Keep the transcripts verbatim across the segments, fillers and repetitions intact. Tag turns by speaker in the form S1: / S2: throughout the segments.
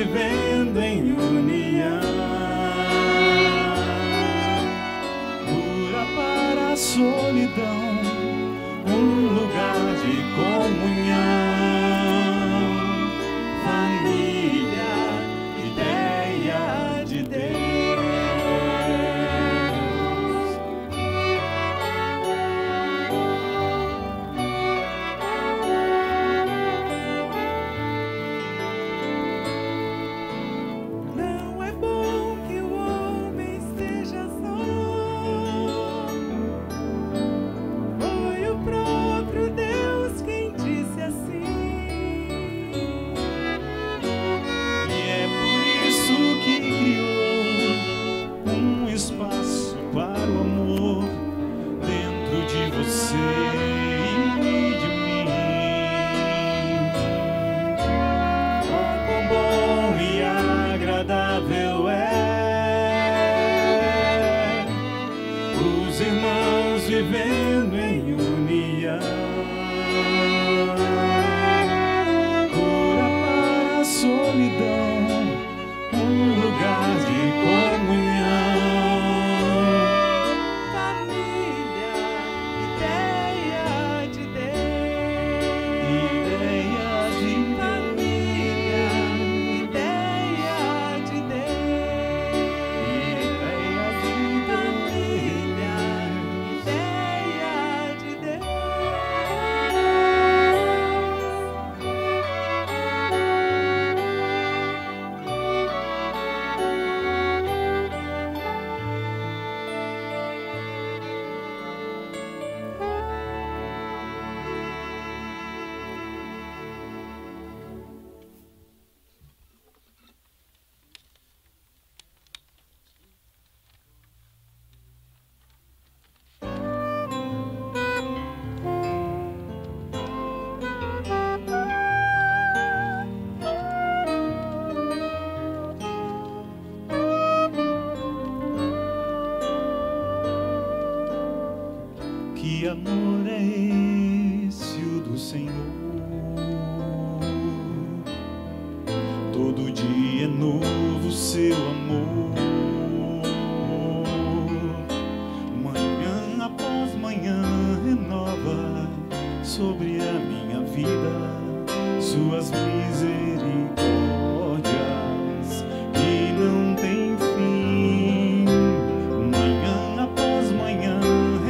S1: vivendo em união, cura para a solidão, um lugar de comunhão, família, ideia de Deus. Vivendo em união, cura para a solidão, um lugar de comunhão, família, ideia de Deus, ideia de família, ideia de Deus, ideia de família. Que amor é esse, o do Senhor? Todo dia é novo seu amor, manhã após manhã renova sobre a minha vida suas misericórdias que não tem fim. Manhã após manhã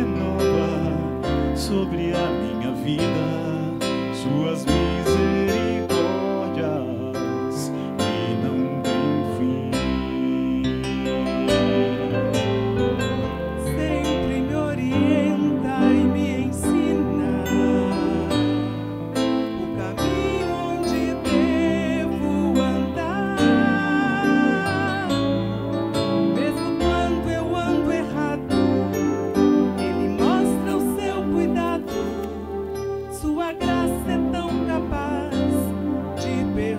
S1: sobre a minha vida suas misericórdias que não têm fim. Sempre me orienta e me ensina o caminho onde devo andar. Mesmo quando eu ando errado, Ele mostra o seu cuidado. Sua graça é tão capaz de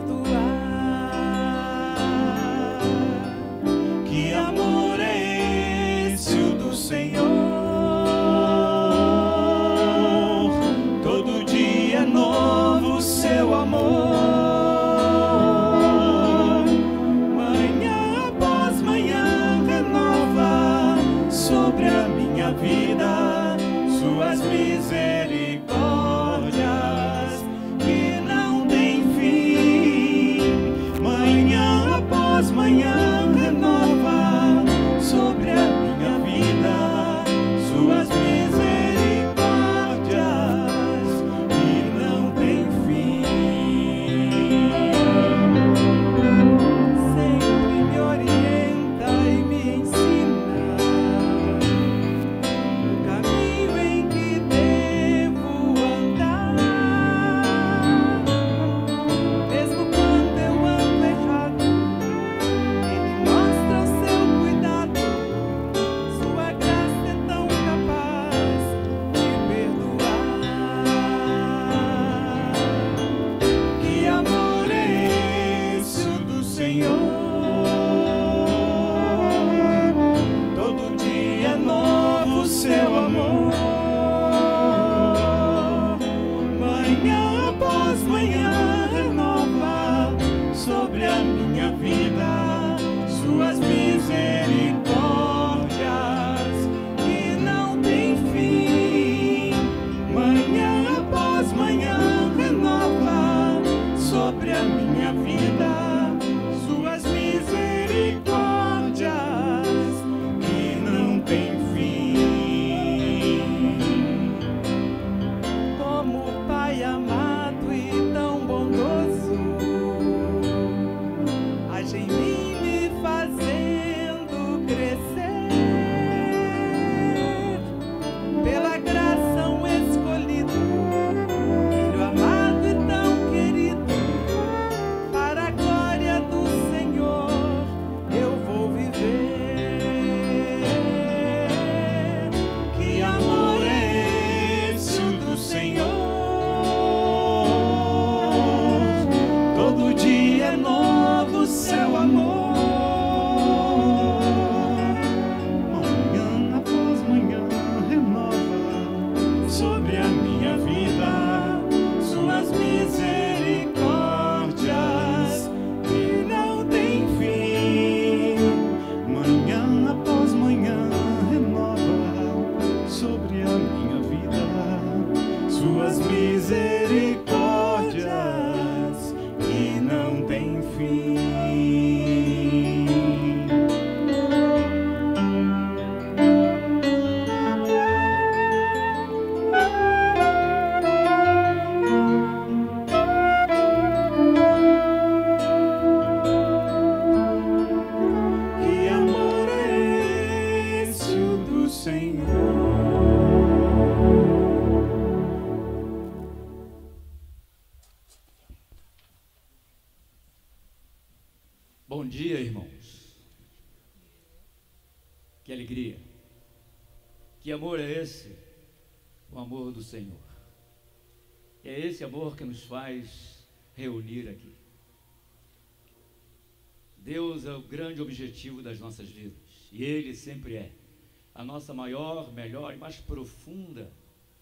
S1: perdoar. Que amor é esse, o do Senhor? Todo dia é novo o seu amor, manhã após manhã renova sobre a minha vida suas misericórdias que não tem fim. Manhã após manhã renova sobre a minha vida suas misericórdias que não tem fim. Sempre me orienta e me ensina o caminho em que devo andar. Mesmo quando eu ando errado, Ele mostra o seu cuidado. Sua graça é tão capaz de perdoar. Que amor é esse, o do Senhor? Todo dia é novo o seu amor, manhã após manhã renova sobre a minha minha vida, suas misericórdias que não têm fim. Manhã após manhã renova sobre a minha vida, suas misericórdias que não têm fim. Como Pai amado e tão bondoso, age em mim me fazendo crescer. Pela graça um escolhido, filho amado e tão querido, para a glória do Senhor eu vou viver. Que amor é esse o do Senhor? Todo dia é novo seu amor. Manhã após manhã renova sobre a minha vida, suas misericórdias que não têm fim. Manhã após manhã renova sobre a minha vida, suas misericórdias que não têm fim. Que amor é esse o do Senhor?
S2: Bom dia, irmãos. Que alegria. Que amor é esse? O amor do Senhor. É esse amor que nos faz reunir aqui. Deus é o grande objetivo das nossas vidas. E Ele sempre é a nossa maior, melhor e mais profunda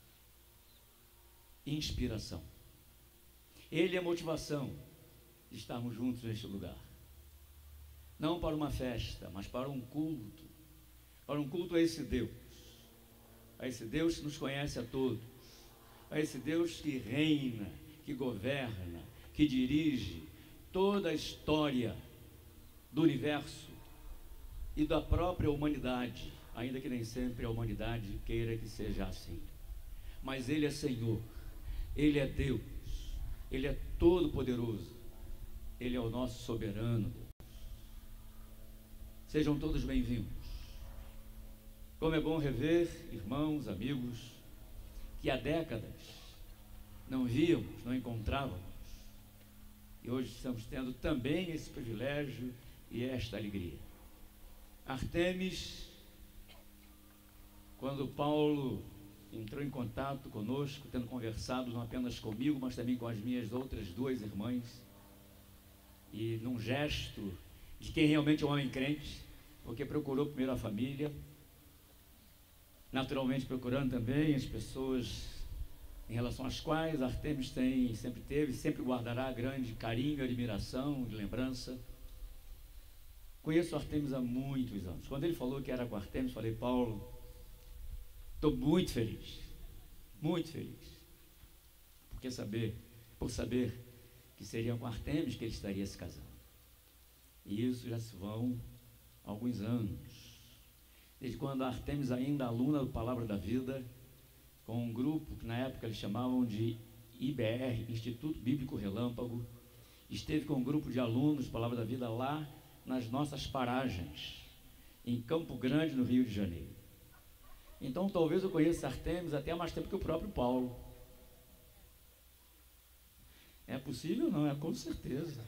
S2: inspiração. Ele é a motivação de estarmos juntos neste lugar. Não para uma festa, mas para um culto. Para um culto a esse Deus. A esse Deus que nos conhece a todos. A esse Deus que reina, que governa, que dirige toda a história do universo e da própria humanidade, ainda que nem sempre a humanidade queira que seja assim. Mas Ele é Senhor, Ele é Deus, Ele é todo-poderoso, Ele é o nosso soberano Deus. Sejam todos bem-vindos. Como é bom rever irmãos, amigos, que há décadas não víamos, não encontrávamos. E hoje estamos tendo também esse privilégio e esta alegria. Artemis, quando Paulo entrou em contato conosco, tendo conversado não apenas comigo, mas também com as minhas outras duas irmãs, e num gesto de quem realmente é um homem crente, porque procurou primeiro a família, naturalmente procurando também as pessoas em relação às quais Artemis tem, sempre teve, sempre guardará grande carinho, admiração, de lembrança. Conheço Artemis há muitos anos. Quando ele falou que era com Artemis, falei: Paulo, estou muito feliz, muito feliz, porque saber, por saber que seria com Artemis que ele estaria se casando. E isso já se vão alguns anos, desde quando Artemis, ainda aluna do Palavra da Vida, com um grupo que na época eles chamavam de I B R, Instituto Bíblico Relâmpago, esteve com um grupo de alunos do Palavra da Vida lá nas nossas paragens, em Campo Grande, no Rio de Janeiro. Então talvez eu conheça Artemis até há mais tempo que o próprio Paulo. É possível? Não, é com certeza.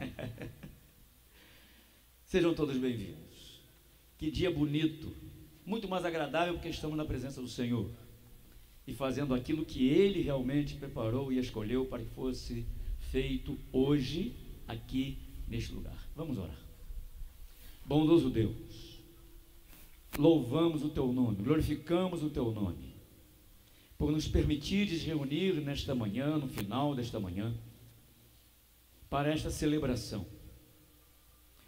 S2: Sejam todos bem-vindos. Que dia bonito, muito mais agradável, porque estamos na presença do Senhor e fazendo aquilo que Ele realmente preparou e escolheu para que fosse feito hoje, aqui neste lugar. Vamos orar. Bondoso Deus, louvamos o Teu nome, glorificamos o Teu nome, por nos permitires reunir nesta manhã, no final desta manhã, para esta celebração,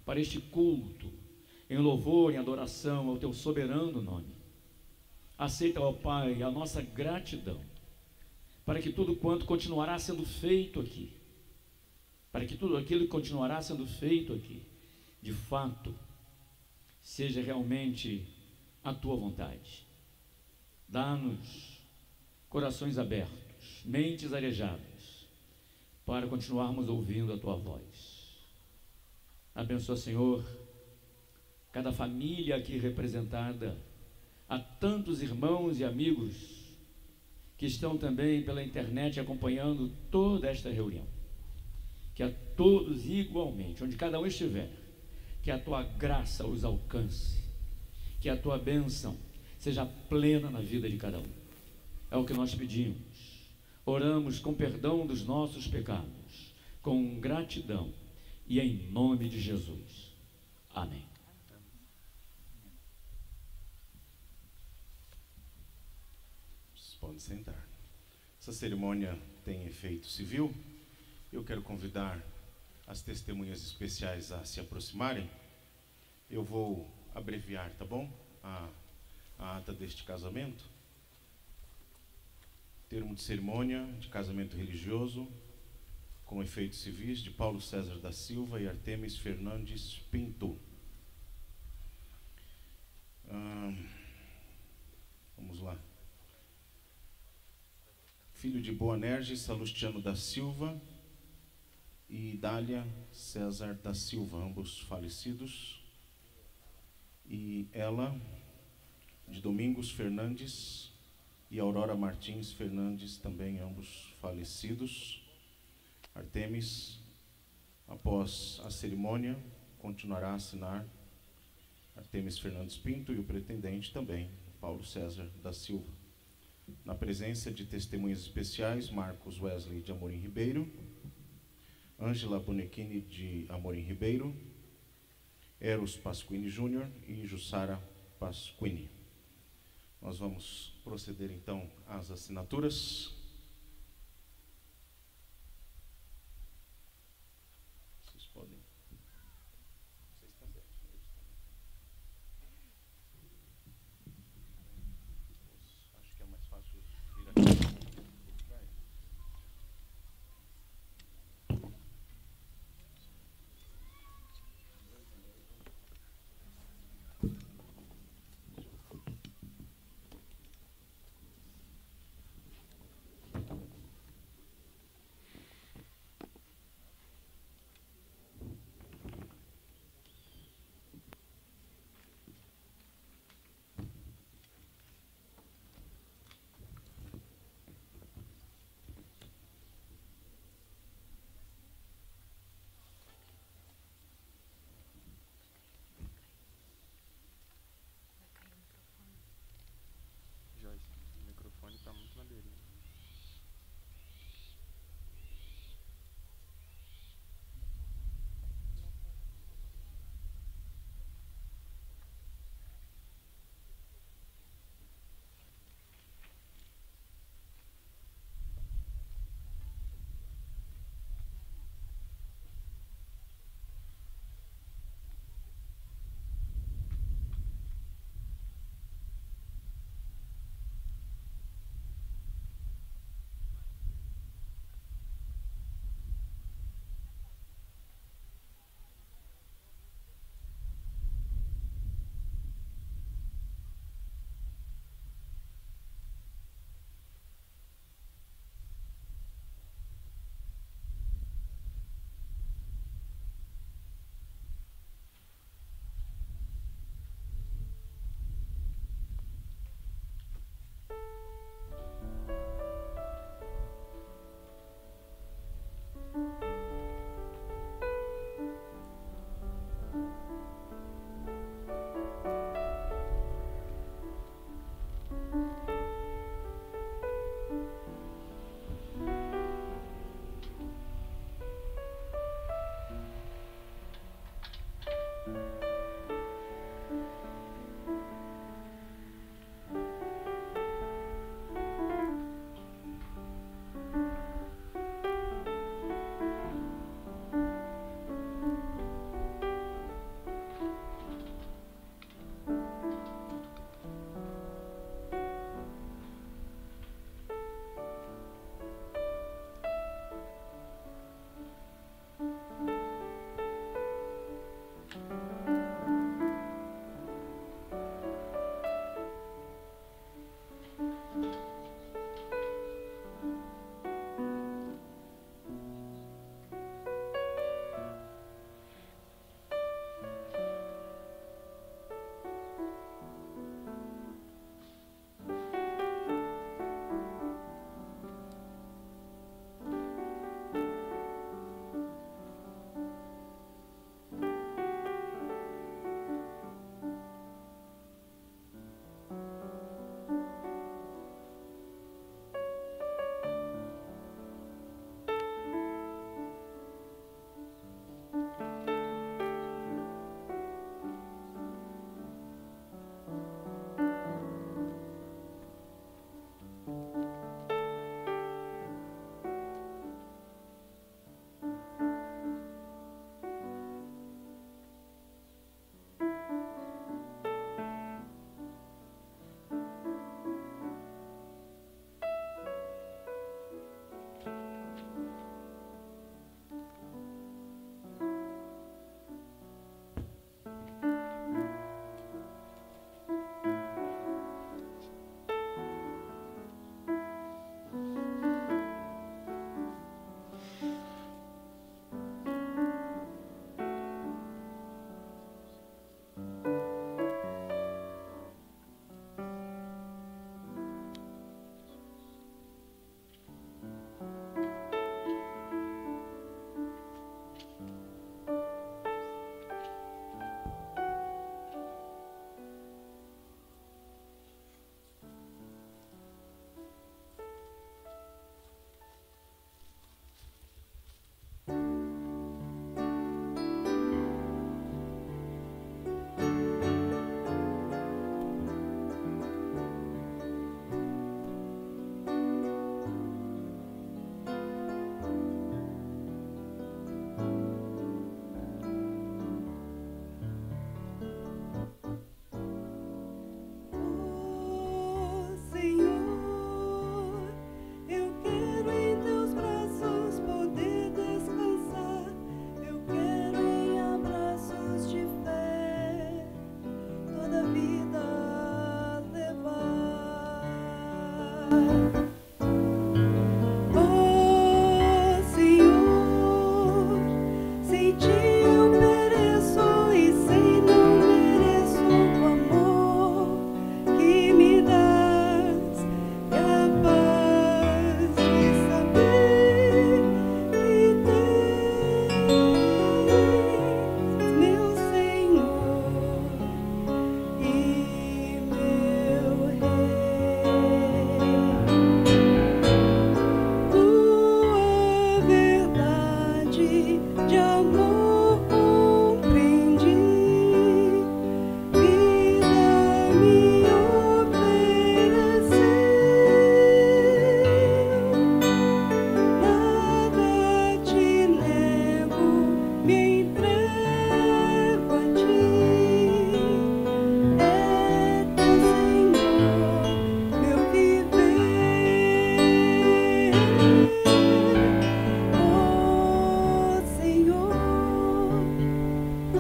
S2: para este culto, em louvor, em adoração ao teu soberano nome. Aceita, ó Pai, a nossa gratidão, para que tudo quanto continuará sendo feito aqui, para que tudo aquilo que continuará sendo feito aqui, de fato, seja realmente a tua vontade. Dá-nos corações abertos, mentes arejadas, para continuarmos ouvindo a tua voz. Abençoa, Senhor, cada família aqui representada, a tantos irmãos e amigos que estão também pela internet acompanhando toda esta reunião. Que a todos igualmente, onde cada um estiver, que a tua graça os alcance, que a tua bênção seja plena na vida de cada um. É o que nós pedimos. Oramos com perdão dos nossos pecados, com gratidão e em nome de Jesus. Amém.
S3: Podem sentar. Essa cerimônia tem efeito civil. Eu quero convidar as testemunhas especiais a se aproximarem. Eu vou abreviar, tá bom? A, a ata deste casamento. Termo de cerimônia de casamento religioso com efeitos civis de Paulo César da Silva e Artemis Fernandes Pinto. Hum, vamos lá. Filho de Boanerges Salustiano da Silva e Dália César da Silva, ambos falecidos. E ela, de Domingos Fernandes e Aurora Martins Fernandes, também ambos falecidos. Artemis, após a cerimônia, continuará a assinar Artemis Fernandes Pinto e o pretendente também, Paulo César da Silva. Na presença de testemunhas especiais, Marcos Wesley de Amorim Ribeiro, Ângela Bonequini de Amorim Ribeiro, Eros Pasquini Júnior e Jussara Pasquini. Nós vamos proceder então às assinaturas. Vocês podem. Vocês também. Acho que é mais fácil vir aqui.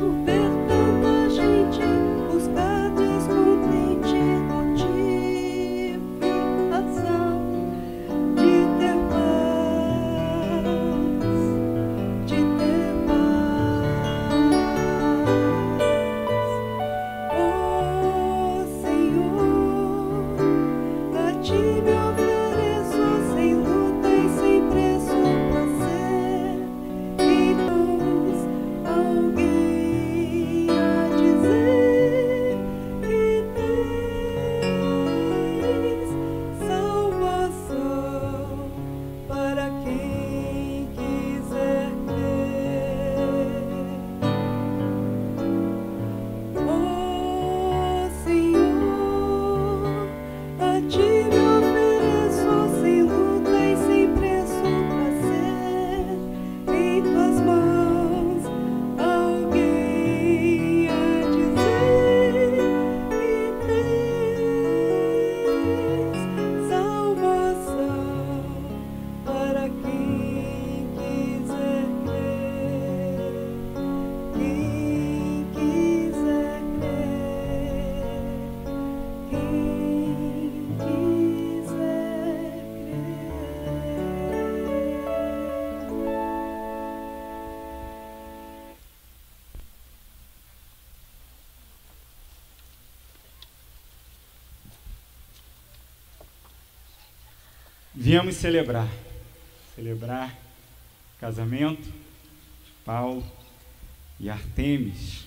S4: Viemos celebrar, celebrar o casamento de Paulo e Artemis.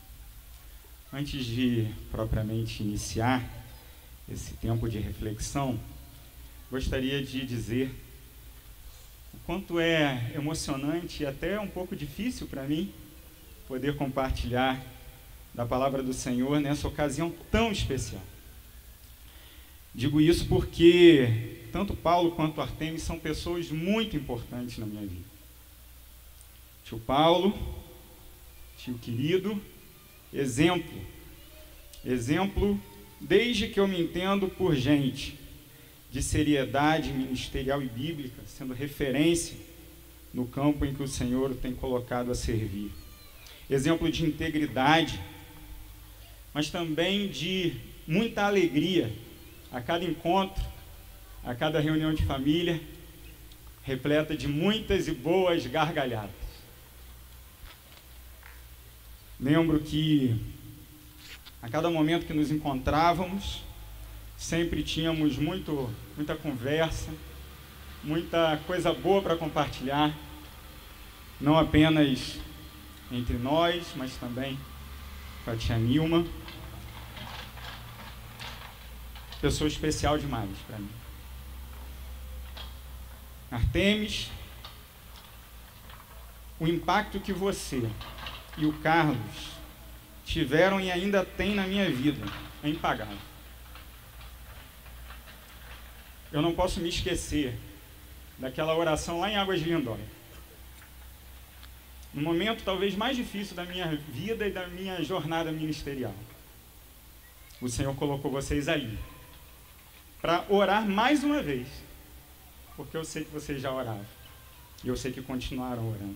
S4: Antes de propriamente iniciar esse tempo de reflexão, gostaria de dizer o quanto é emocionante e até um pouco difícil para mim poder compartilhar da palavra do Senhor nessa ocasião tão especial. Digo isso porque tanto Paulo quanto Artemis são pessoas muito importantes na minha vida. Tio Paulo, tio querido, exemplo. Exemplo desde que eu me entendo por gente de seriedade ministerial e bíblica, sendo referência no campo em que o Senhor o tem colocado a servir. Exemplo de integridade, mas também de muita alegria a cada encontro, a cada reunião de família, repleta de muitas e boas gargalhadas. Lembro que a cada momento que nos encontrávamos, sempre tínhamos muito, muita conversa, muita coisa boa para compartilhar, não apenas entre nós, mas também com a tia Nilma. Pessoa especial demais para mim. Artemis, o impacto que você e o Carlos tiveram e ainda têm na minha vida é impagável. Eu não posso me esquecer daquela oração lá em Águas de Lindóia. No momento talvez mais difícil da minha vida e da minha jornada ministerial. O Senhor colocou vocês aí para orar mais uma vez, porque eu sei que vocês já oravam, e eu sei que continuaram orando.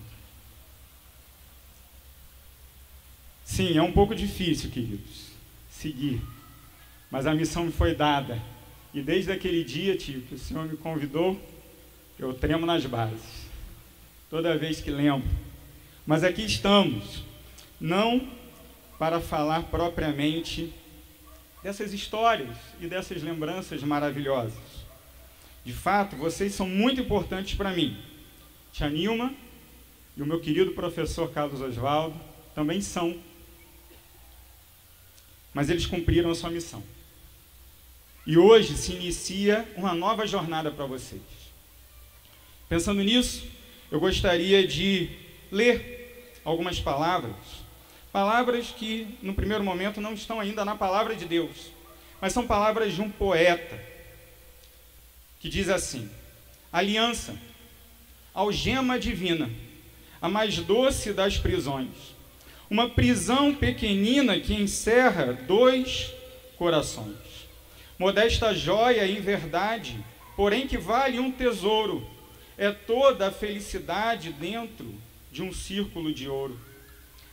S4: Sim, é um pouco difícil, queridos, seguir, mas a missão me foi dada, e desde aquele dia, tio, que o Senhor me convidou, eu tremo nas bases, toda vez que lembro. Mas aqui estamos, não para falar propriamente dessas histórias e dessas lembranças maravilhosas. De fato, vocês são muito importantes para mim. Tia Nilma e o meu querido professor Carlos Osvaldo também são. Mas eles cumpriram a sua missão. E hoje se inicia uma nova jornada para vocês. Pensando nisso, eu gostaria de ler algumas palavras. Palavras que, no primeiro momento, não estão ainda na palavra de Deus, mas são palavras de um poeta, que diz assim: aliança, algema divina, a mais doce das prisões, uma prisão pequenina que encerra dois corações, modesta joia em verdade, porém que vale um tesouro, é toda a felicidade dentro de um círculo de ouro.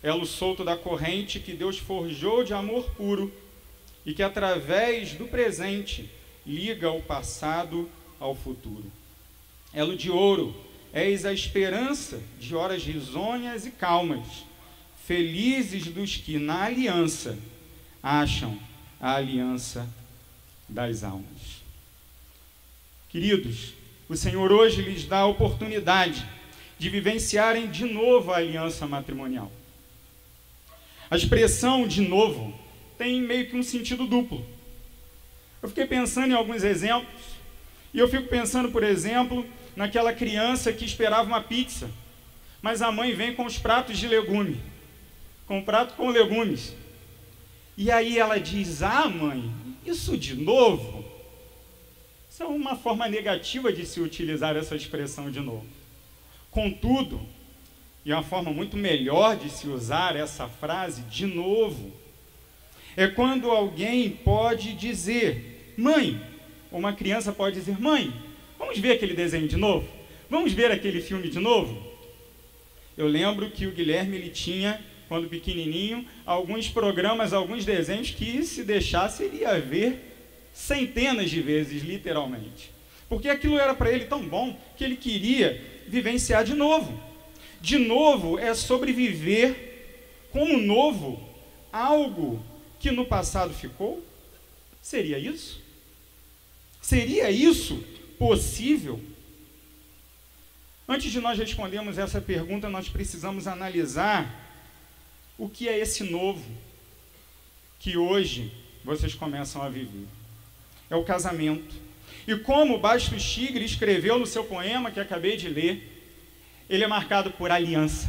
S4: elo solto da corrente que Deus forjou de amor puro e que, através do presente, liga o passado ao futuro. Elo de ouro, és a esperança de horas risonhas e calmas, felizes dos que na aliança acham a aliança das almas. Queridos, o Senhor hoje lhes dá a oportunidade de vivenciarem de novo a aliança matrimonial. A expressão de novo tem meio que um sentido duplo. Eu fiquei pensando em alguns exemplos, e eu fico pensando, por exemplo, naquela criança que esperava uma pizza, mas a mãe vem com os pratos de legume, com um prato com legumes. E aí ela diz: ah, mãe, isso de novo? Isso é uma forma negativa de se utilizar essa expressão de novo. Contudo, e uma forma muito melhor de se usar essa frase, de novo, é quando alguém pode dizer: mãe, ou uma criança pode dizer: mãe, vamos ver aquele desenho de novo? Vamos ver aquele filme de novo? Eu lembro que o Guilherme, ele tinha, quando pequenininho, alguns programas, alguns desenhos que, se deixasse, ele ia ver centenas de vezes, literalmente. Porque aquilo era para ele tão bom que ele queria vivenciar de novo. De novo é sobreviver como novo algo que no passado ficou? Seria isso? Seria isso possível? Antes de nós respondermos essa pergunta, nós precisamos analisar o que é esse novo que hoje vocês começam a viver. É o casamento. E como Bastos Tigre escreveu no seu poema que acabei de ler, ele é marcado por aliança.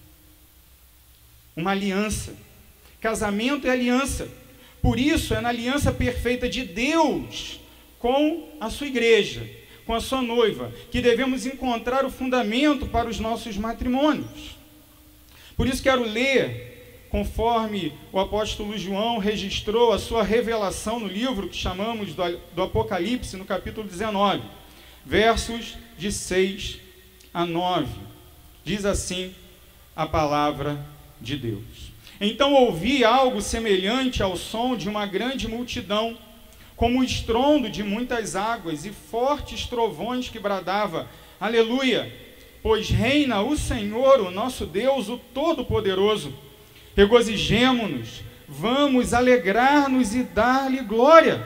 S4: Uma aliança. Casamento é aliança. Por isso é na aliança perfeita de Deus com a sua igreja, com a sua noiva, que devemos encontrar o fundamento para os nossos matrimônios. Por isso quero ler, conforme o apóstolo João registrou a sua revelação no livro que chamamos do, do Apocalipse, no capítulo dezenove, versos de seis a nove. Diz assim a palavra de Deus: então ouvi algo semelhante ao som de uma grande multidão, como o estrondo de muitas águas e fortes trovões que bradava: aleluia, pois reina o Senhor, o nosso Deus, o Todo-Poderoso. Regozijemo-nos, vamos alegrar-nos e dar-lhe glória,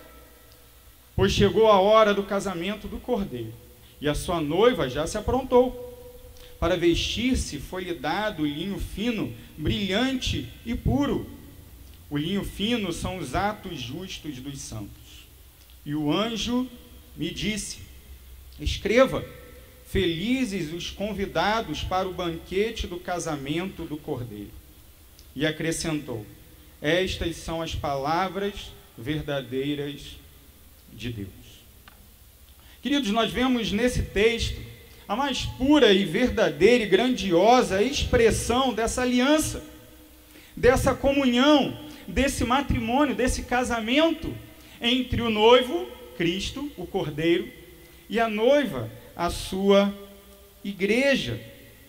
S4: pois chegou a hora do casamento do Cordeiro, e a sua noiva já se aprontou. Para vestir-se foi-lhe dado linho fino, brilhante e puro. O linho fino são os atos justos dos santos. E o anjo me disse: escreva, felizes os convidados para o banquete do casamento do Cordeiro. E acrescentou: estas são as palavras verdadeiras de Deus. Queridos, nós vemos nesse texto a mais pura e verdadeira e grandiosa expressão dessa aliança, dessa comunhão, desse matrimônio, desse casamento entre o noivo, Cristo, o Cordeiro, e a noiva, a sua igreja.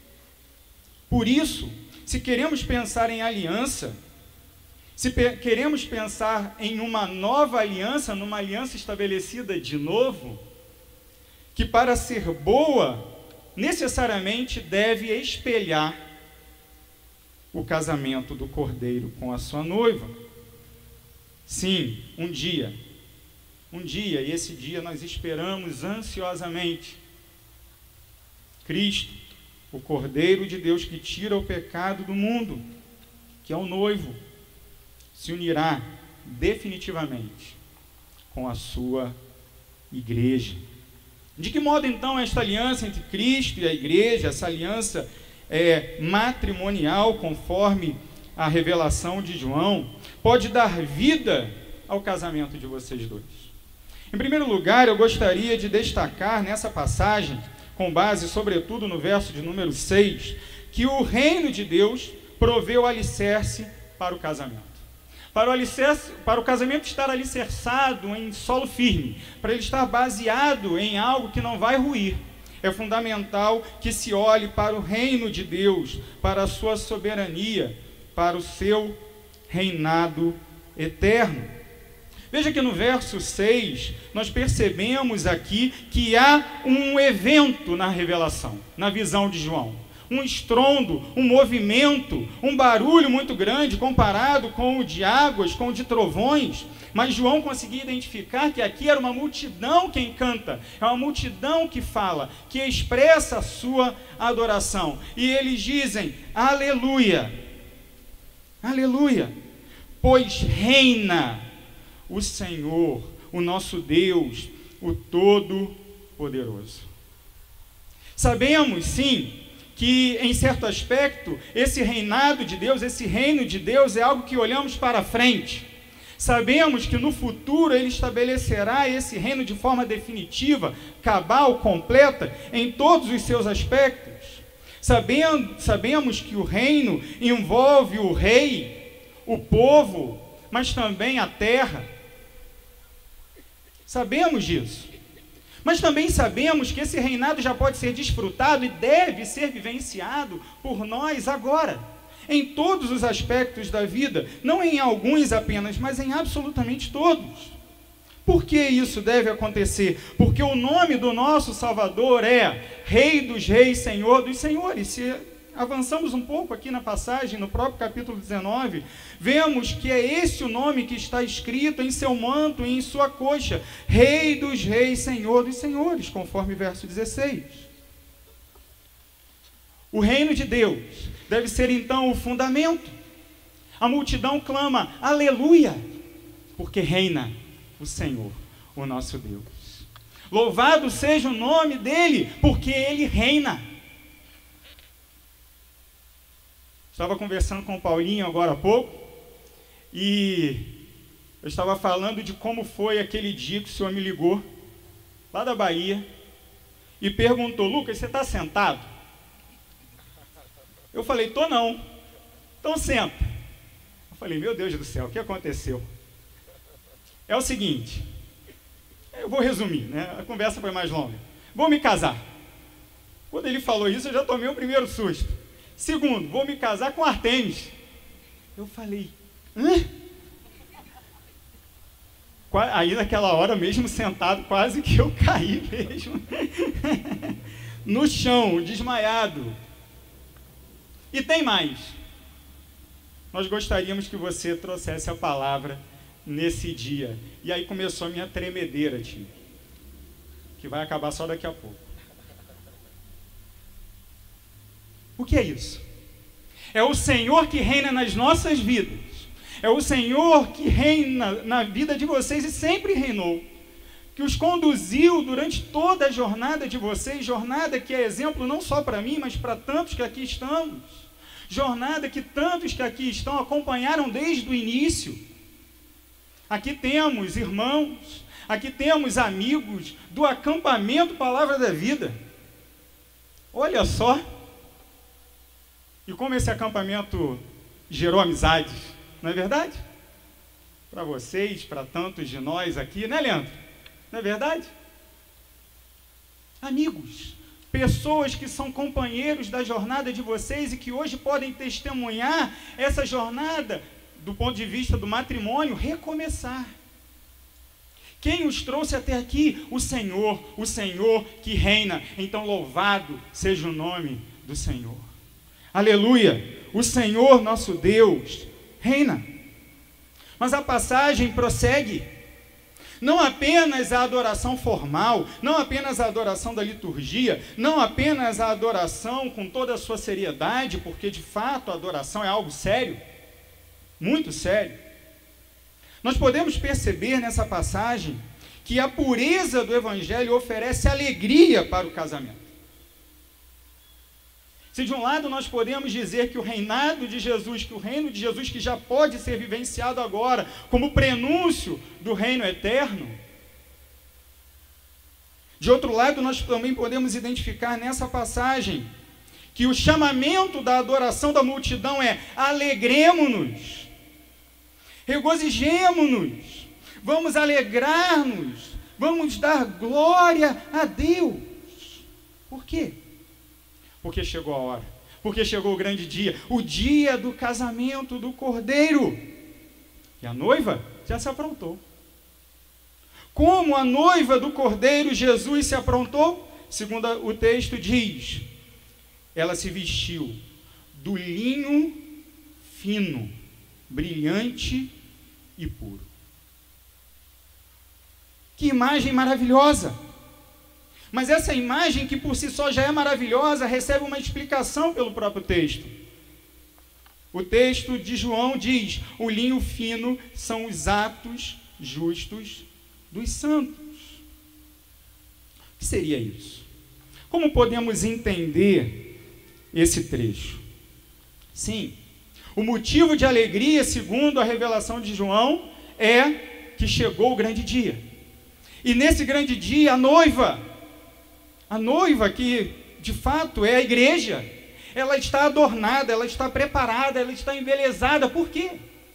S4: Por isso, se queremos pensar em aliança, se pe- queremos pensar em uma nova aliança, numa aliança estabelecida de novo, que para ser boa, necessariamente deve espelhar o casamento do Cordeiro com a sua noiva. Sim, um dia, um dia, e esse dia nós esperamos ansiosamente, Cristo, o Cordeiro de Deus que tira o pecado do mundo, que é o noivo, se unirá definitivamente com a sua igreja. De que modo então esta aliança entre Cristo e a igreja, essa aliança é, matrimonial, conforme a revelação de João, pode dar vida ao casamento de vocês dois? Em primeiro lugar, eu gostaria de destacar nessa passagem, com base sobretudo no verso de número seis, que o reino de Deus provê o alicerce para o casamento. Para o, alicerce, para o casamento estar alicerçado em solo firme, para ele estar baseado em algo que não vai ruir, É fundamental que se olhe para o reino de Deus, para a sua soberania, para o seu reinado eterno. Veja que no verso seis, nós percebemos aqui que há um evento na revelação, na visão de João. Um estrondo, um movimento, um barulho muito grande comparado com o de águas, com o de trovões. Mas João conseguia identificar que aqui era uma multidão quem canta, é uma multidão que fala, que expressa a sua adoração. E eles dizem, aleluia, aleluia, pois reina o Senhor, o nosso Deus, o Todo-Poderoso. Sabemos, sim, que em certo aspecto, esse reinado de Deus, esse reino de Deus é algo que olhamos para frente. Sabemos que no futuro Ele estabelecerá esse reino de forma definitiva, cabal, completa, em todos os seus aspectos. Sabemos, sabemos que o reino envolve o rei, o povo, mas também a terra. Sabemos disso. Mas também sabemos que esse reinado já pode ser desfrutado e deve ser vivenciado por nós agora, em todos os aspectos da vida, não em alguns apenas, mas em absolutamente todos. Por que isso deve acontecer? Porque o nome do nosso Salvador é Rei dos Reis, Senhor dos Senhores. Se avançamos um pouco aqui na passagem, no próprio capítulo dezenove, vemos que é esse o nome que está escrito em seu manto e em sua coxa, Rei dos Reis, Senhor dos Senhores, conforme verso dezesseis. O reino de Deus deve ser então o fundamento. A multidão clama, aleluia, porque reina o Senhor, o nosso Deus. Louvado seja o nome dele, porque ele reina. Estava conversando com o Paulinho agora há pouco, e eu estava falando de como foi aquele dia que o senhor me ligou, lá da Bahia, e perguntou, Lucas, você está sentado? Eu falei, tô não. Então senta. Eu falei, meu Deus do céu, o que aconteceu? É o seguinte, eu vou resumir, né? A conversa foi mais longa. Vou me casar. Quando ele falou isso, eu já tomei o primeiro susto. Segundo, vou me casar com Artemis. Eu falei, hã? Aí naquela hora mesmo, sentado, quase que eu caí mesmo. No chão, desmaiado. E tem mais. Nós gostaríamos que você trouxesse a palavra nesse dia. E aí começou a minha tremedeira, tio. Que vai acabar só daqui a pouco. O que é isso? É o Senhor que reina nas nossas vidas. É o Senhor que reina na vida de vocês e sempre reinou. Que os conduziu durante toda a jornada de vocês, jornada que é exemplo não só para mim, mas para tantos que aqui estamos. Jornada que tantos que aqui estão acompanharam desde o início. Aqui temos irmãos, aqui temos amigos do acampamento Palavra da Vida. Olha só. E como esse acampamento gerou amizades, não é verdade? Para vocês, para tantos de nós aqui, né, Leandro? Não é verdade? Amigos, pessoas que são companheiros da jornada de vocês e que hoje podem testemunhar essa jornada do ponto de vista do matrimônio, recomeçar. Quem os trouxe até aqui? O Senhor, o Senhor que reina. Então louvado seja o nome do Senhor. Aleluia! O Senhor nosso Deus reina. Mas a passagem prossegue. Não apenas a adoração formal, não apenas a adoração da liturgia, não apenas a adoração com toda a sua seriedade, porque de fato a adoração é algo sério, muito sério. Nós podemos perceber nessa passagem que a pureza do Evangelho oferece alegria para o casamento. Se de um lado nós podemos dizer que o reinado de Jesus, que o reino de Jesus que já pode ser vivenciado agora como prenúncio do reino eterno, de outro lado nós também podemos identificar nessa passagem que o chamamento da adoração da multidão é alegremo-nos, regozijemo-nos, vamos alegrar-nos, vamos dar glória a Deus. Por quê? Porque chegou a hora. Porque chegou o grande dia. O dia do casamento do Cordeiro. E a noiva já se aprontou. Como a noiva do Cordeiro, Jesus se aprontou? Segundo o texto diz, ela se vestiu do linho fino, brilhante e puro. Que imagem maravilhosa! Mas essa imagem, que por si só já é maravilhosa, recebe uma explicação pelo próprio texto. O texto de João diz, o linho fino são os atos justos dos santos. O que seria isso? Como podemos entender esse trecho? Sim, o motivo de alegria, segundo a revelação de João, é que chegou o grande dia. E nesse grande dia, a noiva, a noiva que de fato é a igreja, ela está adornada, ela está preparada, ela está embelezada. Por quê?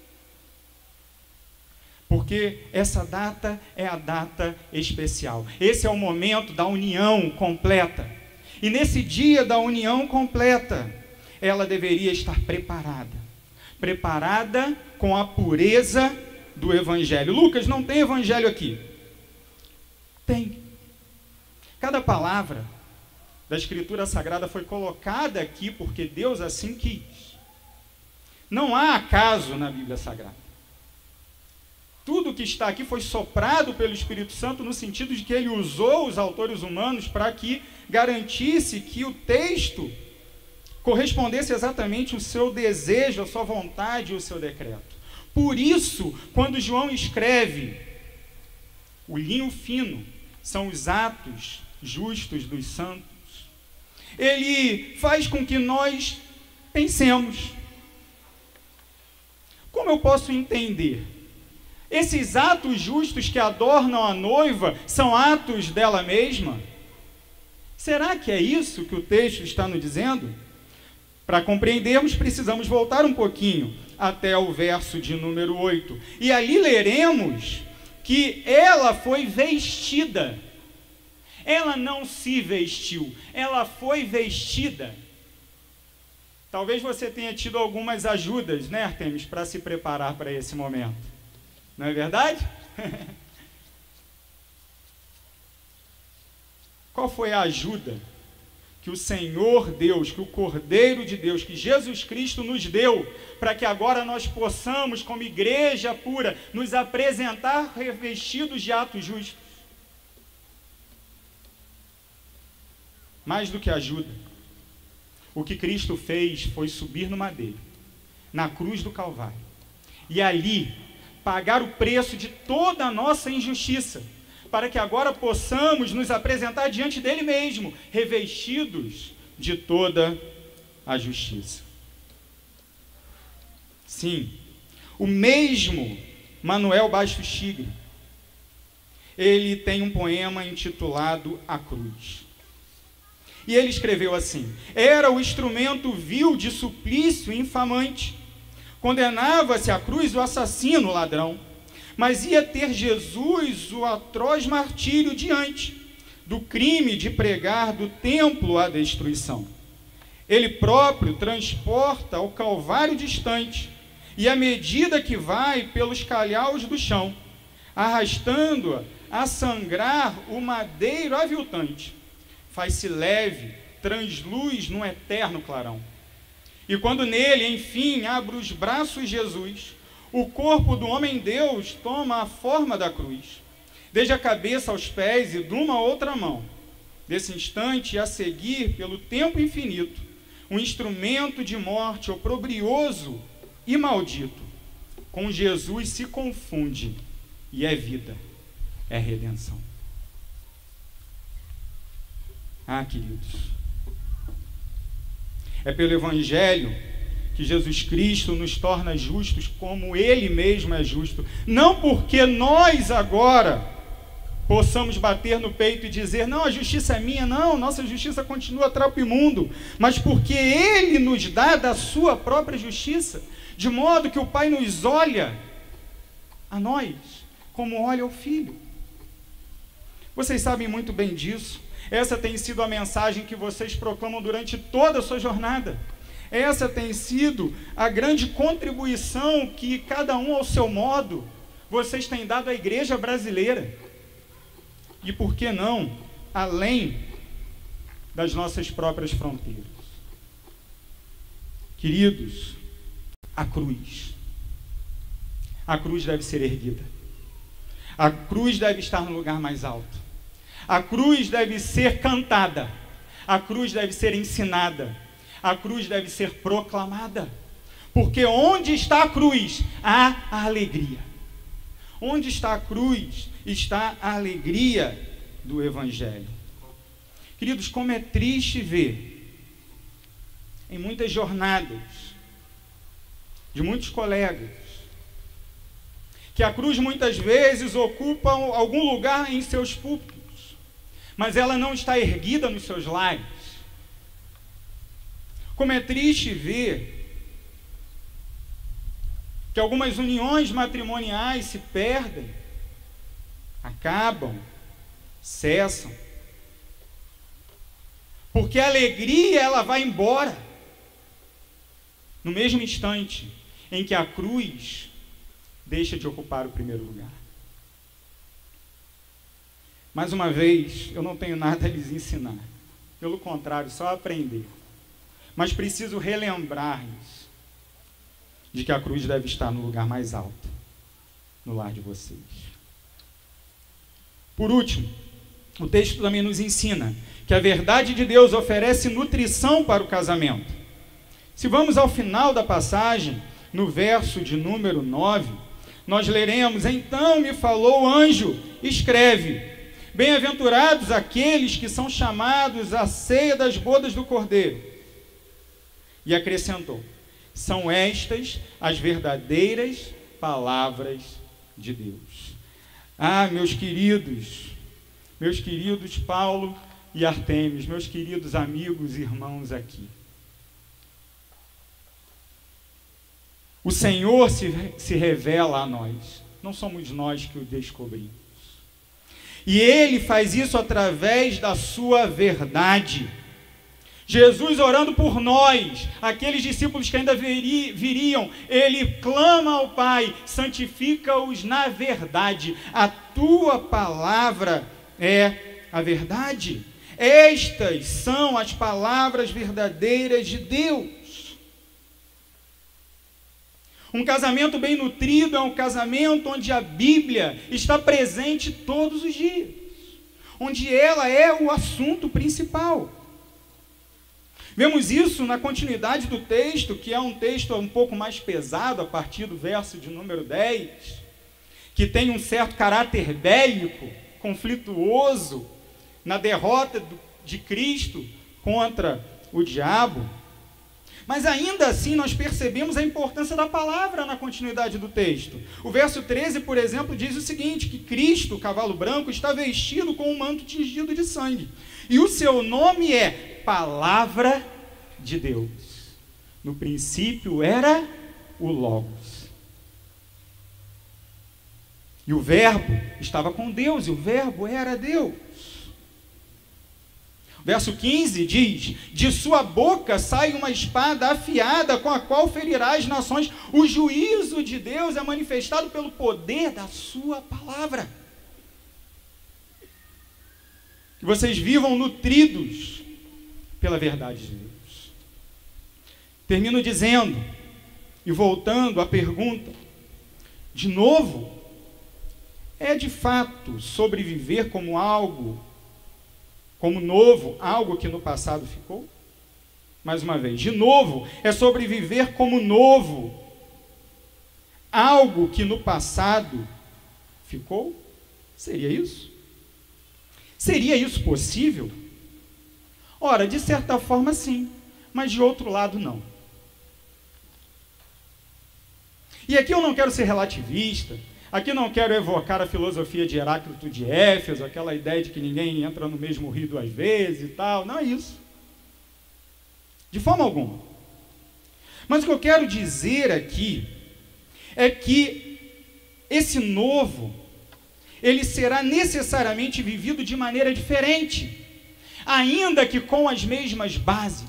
S4: Porque essa data é a data especial. Esse é o momento da união completa. E nesse dia da união completa, ela deveria estar preparada. Preparada com a pureza do Evangelho. Lucas, não tem Evangelho aqui? Tem. Cada palavra da Escritura Sagrada foi colocada aqui porque Deus assim quis. Não há acaso na Bíblia Sagrada. Tudo que está aqui foi soprado pelo Espírito Santo no sentido de que ele usou os autores humanos para que garantisse que o texto correspondesse exatamente ao seu desejo, à sua vontade e ao seu decreto. Por isso, quando João escreve, o linho fino são os atos justos dos santos, ele faz com que nós pensemos, como eu posso entender? Esses atos justos que adornam a noiva são atos dela mesma? Será que é isso que o texto está nos dizendo? Para compreendermos, precisamos voltar um pouquinho até o verso de número oito. E ali leremos que ela foi vestida. Ela não se vestiu, ela foi vestida. Talvez você tenha tido algumas ajudas, né, Artemis, para se preparar para esse momento. Não é verdade? Qual foi a ajuda que o Senhor Deus, que o Cordeiro de Deus, que Jesus Cristo nos deu, para que agora nós possamos, como igreja pura, nos apresentar revestidos de atos justos? Mais do que ajuda, o que Cristo fez foi subir no madeiro, na cruz do Calvário, e ali pagar o preço de toda a nossa injustiça, para que agora possamos nos apresentar diante dele mesmo, revestidos de toda a justiça. Sim, o mesmo Manuel Bastos Tigre, ele tem um poema intitulado A Cruz. E ele escreveu assim: era o instrumento vil de suplício infamante. Condenava-se à cruz o assassino, o ladrão, mas ia ter Jesus o atroz martírio diante do crime de pregar do templo à destruição. Ele próprio transporta ao Calvário distante, e à medida que vai pelos calhaus do chão, arrastando-a a sangrar o madeiro aviltante, faz-se leve, transluz num eterno clarão. E quando nele, enfim, abre os braços Jesus, o corpo do homem-Deus toma a forma da cruz, desde a cabeça aos pés e de uma outra mão. Desse instante, a seguir, pelo tempo infinito, um instrumento de morte oprobrioso e maldito, com Jesus se confunde, e é vida, é redenção. Ah, queridos, é pelo Evangelho que Jesus Cristo nos torna justos como Ele mesmo é justo. Não porque nós agora possamos bater no peito e dizer, não, a justiça é minha, não, nossa justiça continua trapo imundo, mas porque Ele nos dá da sua própria justiça, de modo que o Pai nos olha a nós como olha o Filho. Vocês sabem muito bem disso. Essa tem sido a mensagem que vocês proclamam durante toda a sua jornada. Essa tem sido a grande contribuição que cada um ao seu modo vocês têm dado à igreja brasileira. E por que não, além das nossas próprias fronteiras? Queridos, a cruz. A cruz deve ser erguida. A cruz deve estar no lugar mais alto. A cruz deve ser cantada. A cruz deve ser ensinada. A cruz deve ser proclamada. Porque onde está a cruz, há a alegria. Onde está a cruz, está a alegria do Evangelho. Queridos, como é triste ver, em muitas jornadas, de muitos colegas, que a cruz muitas vezes ocupa algum lugar em seus púlpitos, mas ela não está erguida nos seus lares. Como é triste ver que algumas uniões matrimoniais se perdem, acabam, cessam, porque a alegria ela vai embora no mesmo instante em que a cruz deixa de ocupar o primeiro lugar. Mais uma vez, eu não tenho nada a lhes ensinar, pelo contrário, só aprender, mas preciso relembrar-lhes de que a cruz deve estar no lugar mais alto, no lar de vocês. Por último, o texto também nos ensina que a verdade de Deus oferece nutrição para o casamento. Se vamos ao final da passagem, no verso de número nove, nós leremos: então me falou o anjo, escreve, bem-aventurados aqueles que são chamados à ceia das bodas do Cordeiro. E acrescentou: são estas as verdadeiras palavras de Deus. Ah, meus queridos, meus queridos Paulo e Artemis, meus queridos amigos e irmãos aqui. O Senhor se, se revela a nós, não somos nós que o descobrimos. E Ele faz isso através da sua verdade. Jesus orando por nós, aqueles discípulos que ainda viri, viriam, Ele clama ao Pai: santifica-os na verdade, a tua palavra é a verdade. Estas são as palavras verdadeiras de Deus. Um casamento bem nutrido é um casamento onde a Bíblia está presente todos os dias, onde ela é o assunto principal. Vemos isso na continuidade do texto, que é um texto um pouco mais pesado, a partir do verso de número dez, que tem um certo caráter bélico, conflituoso, na derrota de Cristo contra o diabo. Mas ainda assim nós percebemos a importância da palavra na continuidade do texto. O verso treze, por exemplo, diz o seguinte: que Cristo, o cavalo branco, está vestido com um manto tingido de sangue, e o seu nome é Palavra de Deus. No princípio era o Logos. E o Verbo estava com Deus, e o Verbo era Deus. Verso quinze diz: de sua boca sai uma espada afiada, com a qual ferirá as nações. O juízo de Deus é manifestado pelo poder da sua palavra. Que vocês vivam nutridos pela verdade de Deus. Termino dizendo, e voltando à pergunta, de novo, é de fato sobreviver como algo, como novo, algo que no passado ficou? Mais uma vez, de novo, é sobreviver como novo, algo que no passado ficou? Seria isso? Seria isso possível? Ora, de certa forma sim, mas de outro lado não. E aqui eu não quero ser relativista, aqui não quero evocar a filosofia de Heráclito de Éfeso, aquela ideia de que ninguém entra no mesmo rio duas vezes e tal. Não é isso. De forma alguma. Mas o que eu quero dizer aqui é que esse novo, ele será necessariamente vivido de maneira diferente. ainda que com as mesmas bases.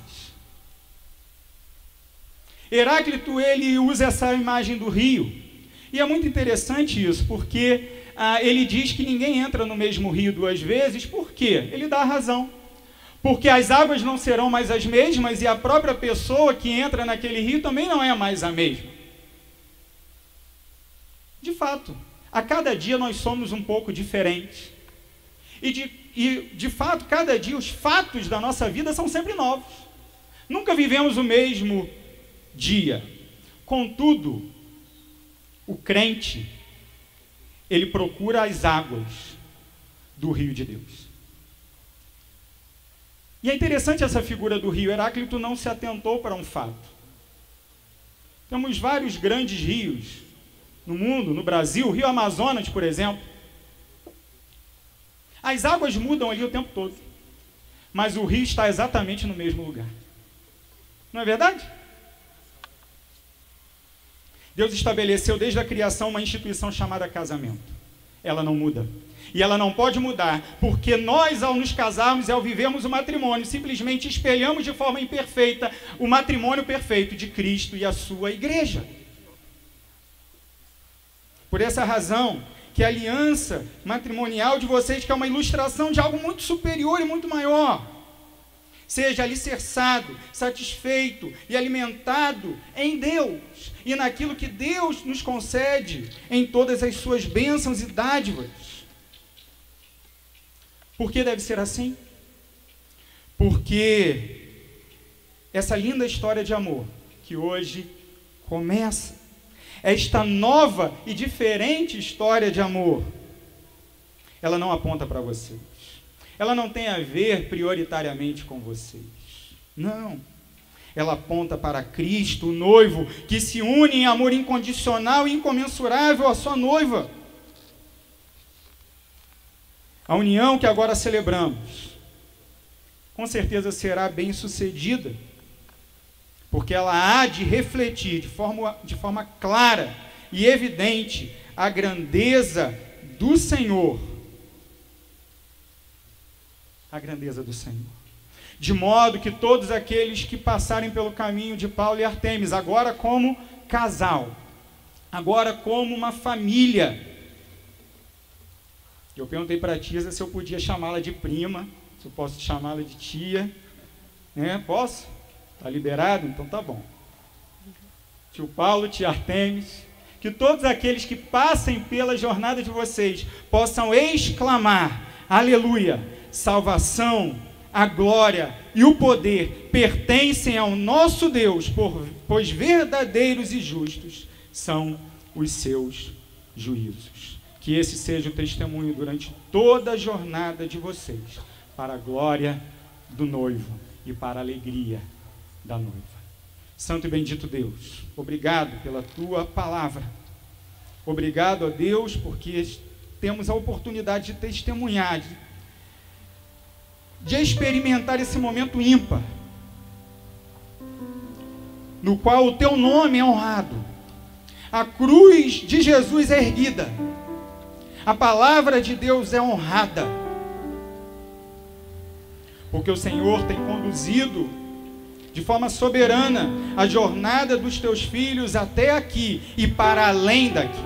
S4: Heráclito, ele usa essa imagem do rio, e é muito interessante isso, porque ah, ele diz que ninguém entra no mesmo rio duas vezes. Por quê? Ele dá a razão. Porque as águas não serão mais as mesmas, e a própria pessoa que entra naquele rio também não é mais a mesma. De fato, a cada dia nós somos um pouco diferentes. E de, e, de fato, cada dia os fatos da nossa vida são sempre novos. Nunca vivemos o mesmo dia. Contudo, o crente, ele procura as águas do rio de Deus. E é interessante essa figura do rio. Heráclito não se atentou para um fato. Temos vários grandes rios no mundo, no Brasil, o rio Amazonas, por exemplo. As águas mudam ali o tempo todo, mas o rio está exatamente no mesmo lugar. Não é verdade? Deus estabeleceu desde a criação uma instituição chamada casamento. Ela não muda. E ela não pode mudar, porque nós, ao nos casarmos e ao vivermos o matrimônio, simplesmente espelhamos de forma imperfeita o matrimônio perfeito de Cristo e a sua igreja. Por essa razão, que a aliança matrimonial de vocês, que é uma ilustração de algo muito superior e muito maior, seja alicerçado, satisfeito e alimentado em Deus e naquilo que Deus nos concede em todas as suas bênçãos e dádivas. Por que deve ser assim? Porque essa linda história de amor que hoje começa, esta nova e diferente história de amor, ela não aponta para vocês. Ela não tem a ver prioritariamente com vocês. Não. Ela aponta para Cristo, o noivo, que se une em amor incondicional e incomensurável à sua noiva. A união que agora celebramos, com certeza será bem sucedida, porque ela há de refletir de forma, de forma clara e evidente a grandeza do Senhor. A grandeza do Senhor. De modo que todos aqueles que passarem pelo caminho de Paulo e Artemis, agora como casal, agora como uma família. Eu perguntei para a Tisa se eu podia chamá-la de prima, se eu posso chamá-la de tia, né? Posso? Está liberado? Então tá bom. Tio Paulo, tia Artemis, que todos aqueles que passem pela jornada de vocês possam exclamar: aleluia, salvação, a glória e o poder pertencem ao nosso Deus, por, pois verdadeiros e justos são os seus juízos. Que esse seja o testemunho durante toda a jornada de vocês, para a glória do noivo e para a alegria da noiva. Santo e bendito Deus, obrigado pela tua palavra. Obrigado a Deus porque temos a oportunidade de testemunhar, de, de experimentar esse momento ímpar, no qual o teu nome é honrado, a cruz de Jesus é erguida, a palavra de Deus é honrada, porque o Senhor tem conduzido de forma soberana a jornada dos teus filhos até aqui e para além daqui.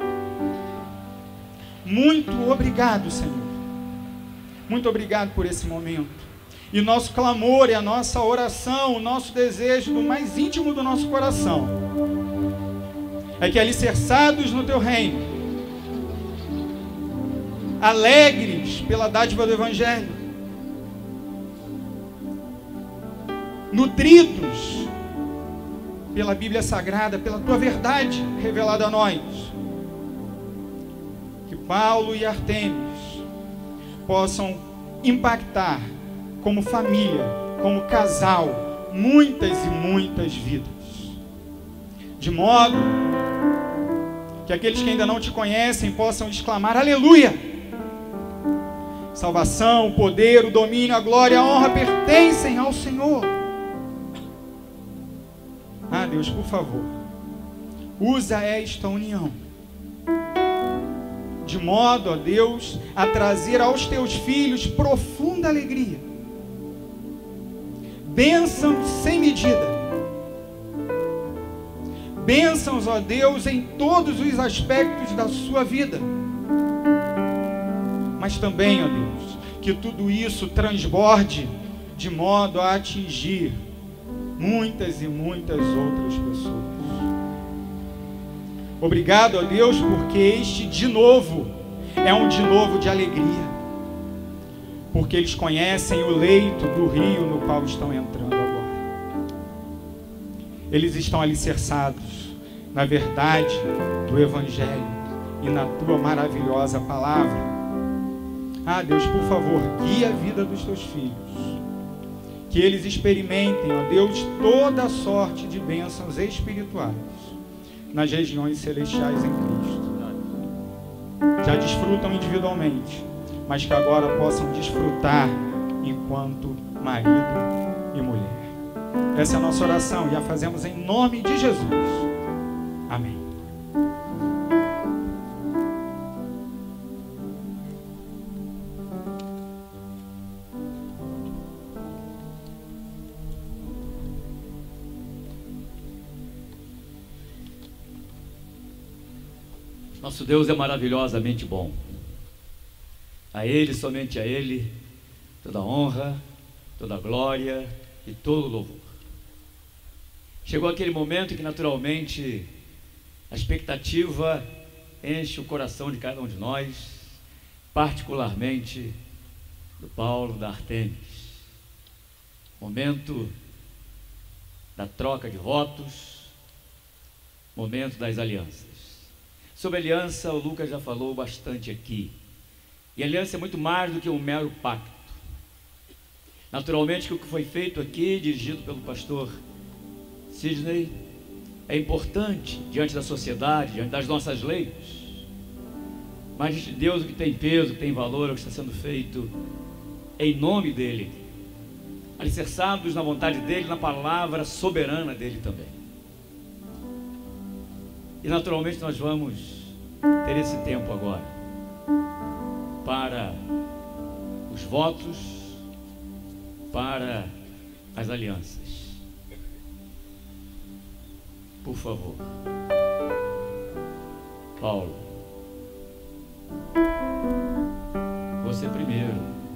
S4: Muito obrigado, Senhor. Muito obrigado por esse momento. E o nosso clamor e a nossa oração, o nosso desejo do mais íntimo do nosso coração é que, alicerçados no teu reino, alegres pela dádiva do Evangelho, nutridos pela Bíblia Sagrada, pela tua verdade revelada a nós, que Paulo e Artemis possam impactar como família, como casal, muitas e muitas vidas, de modo que aqueles que ainda não te conhecem possam exclamar: aleluia! Salvação, o poder, o domínio, a glória, a honra pertencem ao Senhor. Ah, Deus, por favor, usa esta união de modo, ó Deus, a trazer aos teus filhos profunda alegria bênçãos sem medida. Bênçãos, ó Deus, em todos os aspectos da sua vida. Mas também, ó Deus, que tudo isso transborde de modo a atingir muitas e muitas outras pessoas. Obrigado, ó Deus, porque este de novo é um de novo de alegria. Porque eles conhecem o leito do rio no qual estão entrando agora. Eles estão alicerçados na verdade do Evangelho e na tua maravilhosa palavra. Ah, Deus, por favor, guia a vida dos teus filhos. Que eles experimentem, ó Deus, toda sorte de bênçãos espirituais nas regiões celestiais em Cristo. Já desfrutam individualmente, mas que agora possam desfrutar enquanto marido e mulher. Essa é a nossa oração e a fazemos em nome de Jesus. Amém.
S2: Nosso Deus é maravilhosamente bom. A Ele, somente a Ele, toda honra, toda glória e todo louvor. Chegou aquele momento em que naturalmente a expectativa enche o coração de cada um de nós, particularmente do Paulo, da Artemis. Momento da troca de votos, momento das alianças. Sobre aliança, o Lucas já falou bastante aqui. E aliança é muito mais do que um mero pacto. Naturalmente que o que foi feito aqui, dirigido pelo pastor Sidney, é importante diante da sociedade, diante das nossas leis. Mas diante de Deus, o que tem peso, o que tem valor, é o que está sendo feito em nome dEle, alicerçados na vontade dEle, na palavra soberana dEle também. E naturalmente nós vamos ter esse tempo agora para os votos, para as alianças. Por favor, Paulo, você primeiro.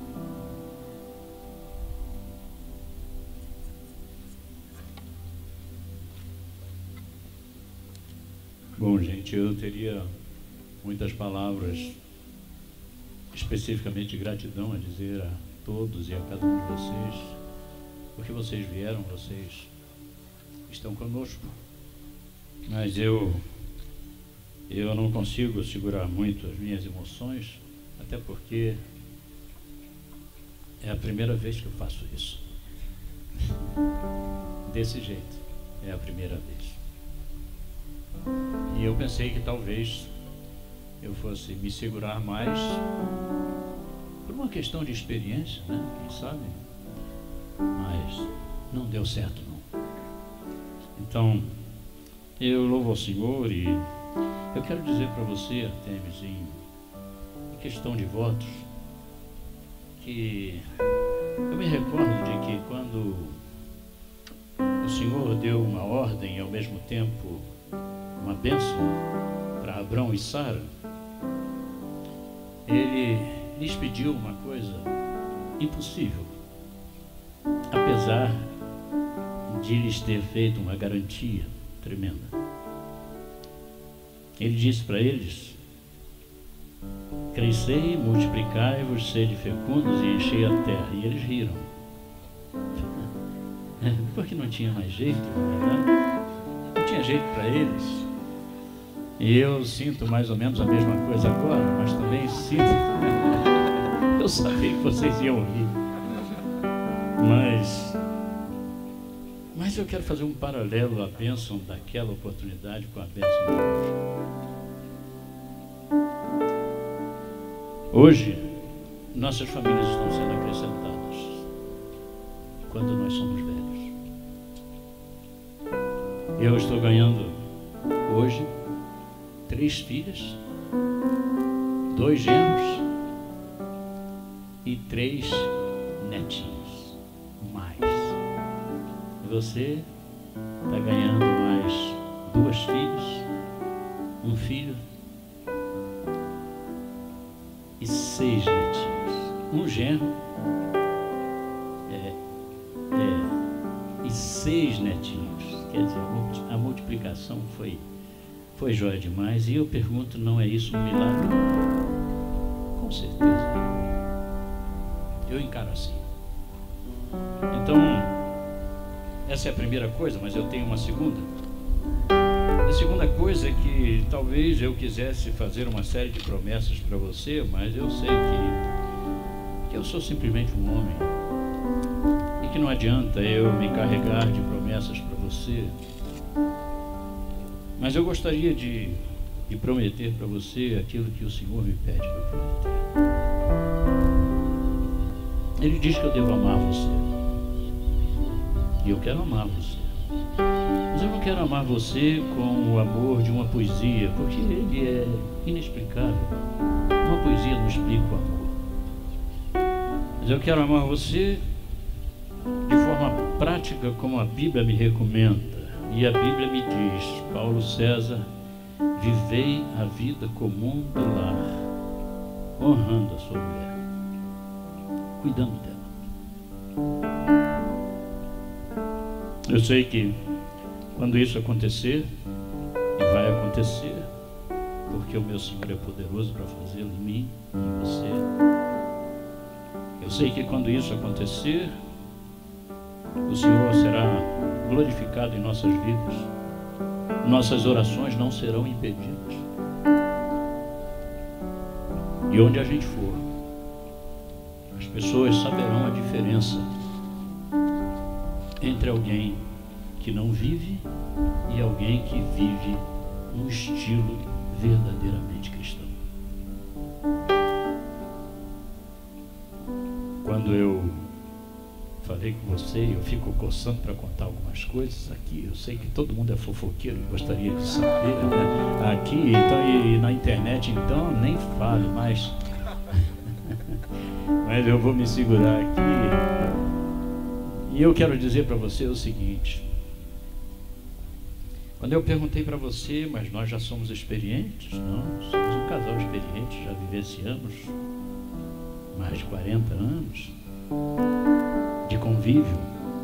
S5: Bom, gente, eu teria muitas palavras, especificamente de gratidão, a dizer a todos e a cada um de vocês, porque vocês vieram, vocês estão conosco. Mas eu, eu não consigo segurar muito as minhas emoções, até porque é a primeira vez que eu faço isso. Desse jeito, é a primeira vez. E eu pensei que talvez eu fosse me segurar mais por uma questão de experiência, né? Quem sabe? Mas não deu certo, não. Então, eu louvo ao Senhor e eu quero dizer para você, Artemis, em, em questão de votos, que eu me recordo de que quando o Senhor deu uma ordem e ao mesmo tempo uma bênção para Abrão e Sara, Ele lhes pediu uma coisa impossível, apesar de lhes ter feito uma garantia tremenda. Ele disse para eles: crescei, multiplicai-vos, sede fecundos e enchei a terra. E eles riram, porque não tinha mais jeito, na verdade, não tinha jeito para eles. E eu sinto mais ou menos a mesma coisa agora, mas também sinto. Eu sabia que vocês iam rir. Mas, mas eu quero fazer um paralelo à bênção daquela oportunidade com a bênção de hoje. Hoje, nossas famílias estão sendo acrescentadas quando nós somos velhos. Eu estou ganhando hoje três filhas, dois genros e três netinhos. Mais. E você está ganhando mais duas filhas, um filho e seis netinhos. Um genro é, é, e seis netinhos. Quer dizer, a multiplicação foi, foi jóia demais. E eu pergunto, não é isso um milagre? Com certeza. Eu encaro assim. Então, essa é a primeira coisa, mas eu tenho uma segunda. A segunda coisa é que talvez eu quisesse fazer uma série de promessas para você, mas eu sei que, que eu sou simplesmente um homem e que não adianta eu me carregar de promessas para você. Mas eu gostaria de, de prometer para você aquilo que o Senhor me pede para prometer. Ele diz que eu devo amar você. E eu quero amar você. Mas eu não quero amar você com o amor de uma poesia, porque ele é inexplicável. Uma poesia não explica o amor. Mas eu quero amar você de forma prática, como a Bíblia me recomenda. E a Bíblia me diz, Paulo César, vivei a vida comum do lar, honrando a sua mulher, cuidando dela. Eu sei que quando isso acontecer, e vai acontecer, porque o meu Senhor é poderoso para fazê-lo em mim e em você. Eu sei que quando isso acontecer, o Senhor será glorificado em nossas vidas. Nossas orações não serão impedidas. E onde a gente for, as pessoas saberão a diferença entre alguém que não vive e alguém que vive um estilo verdadeiramente cristão. Quando eu falei com você, eu fico coçando para contar algumas coisas aqui. Eu sei que todo mundo é fofoqueiro e gostaria de saber, né? Aqui então, e na internet, então, nem falo, mas mas eu vou me segurar aqui. E eu quero dizer para você o seguinte: quando eu perguntei para você, mas nós já somos experientes, não? Somos um casal experiente, já vivenciamos mais de quarenta anos de convívio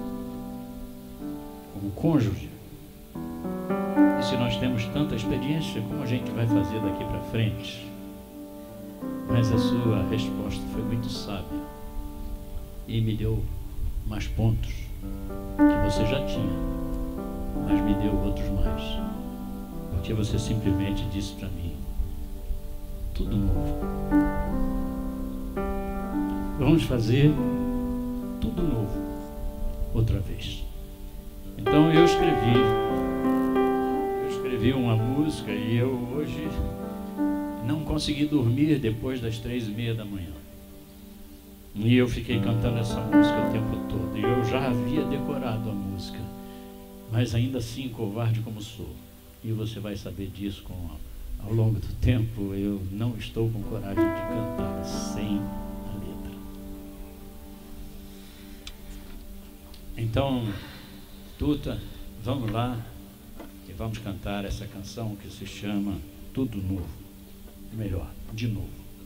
S5: como cônjuge. E se nós temos tanta experiência, como a gente vai fazer daqui para frente? Mas a sua resposta foi muito sábia e me deu mais pontos que você já tinha, mas me deu outros mais, porque você simplesmente disse para mim: tudo novo. Vamos fazer tudo novo outra vez. Então eu escrevi eu escrevi uma música e eu hoje não consegui dormir depois das três e meia da manhã. E eu fiquei cantando essa música o tempo todo. E eu já havia decorado a música, mas ainda assim, covarde como sou, e você vai saber disso com, ao longo do tempo, eu não estou com coragem de cantar sem a letra. Então, Tuta, vamos lá e vamos cantar essa canção que se chama Tudo Novo. Melhor, de novo.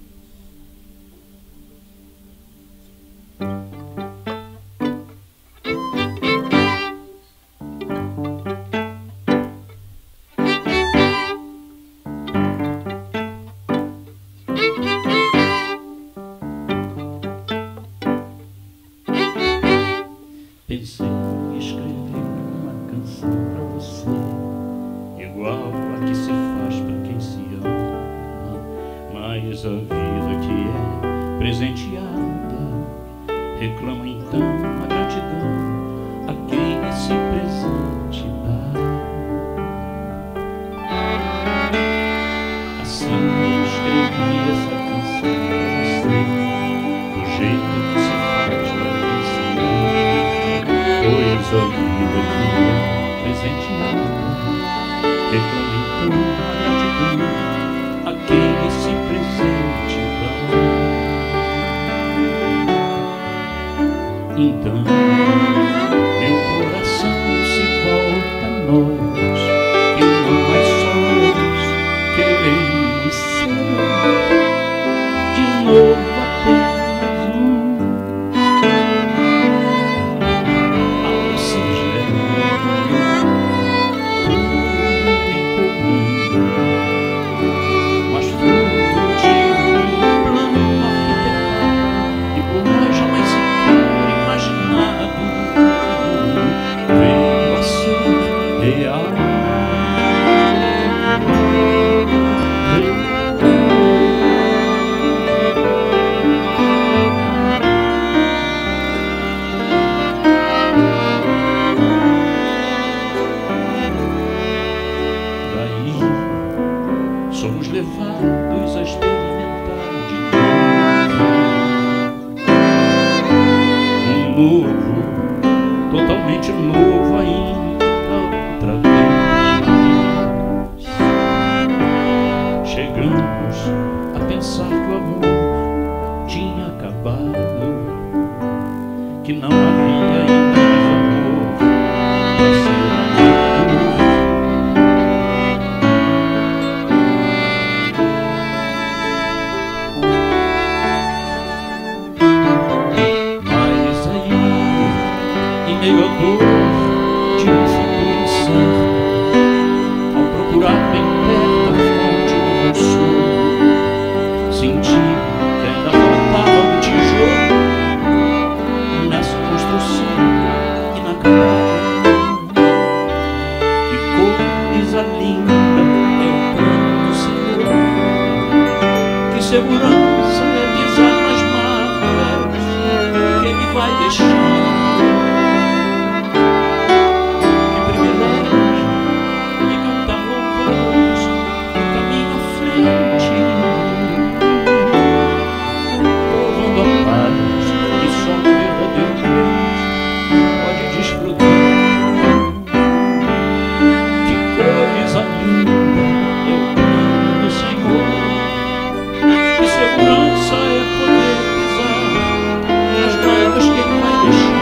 S5: Pensei em escrever uma canção pra você, igual a que se faz pra quem se ama, mas a vida que é presenteada reclama então a gratidão a quem esse presente dá. Assim eu escrevi essa canção pra você, do jeito que se faz pra quem se ama, pois a vida que é presenteada reclama então a gratidão a quem esse presente dá. Então meu coração somos levados a experimentar de novo, um novo, totalmente novo ainda outra vez. Chegamos a pensar que o amor tinha acabado, que não havia ainda mais amor para ser amado. Mas aí, em meio à dor de um futuro incerto, ao procurar bem perto a fonte do consolo, senti que ainda faltava um tijolo nessa construção inacabada. Que coisa linda é o plano do Senhor, que segurança é pisar nas marcas que Ele vai deixar. Que privilégio de cantar louvores no caminho à frente, provando a paz que só o verdadeiro crente pode desfrutar. Que coisa linda é o plano do Senhor, que segurança é poder pisar nas marcas que Ele vai deixar.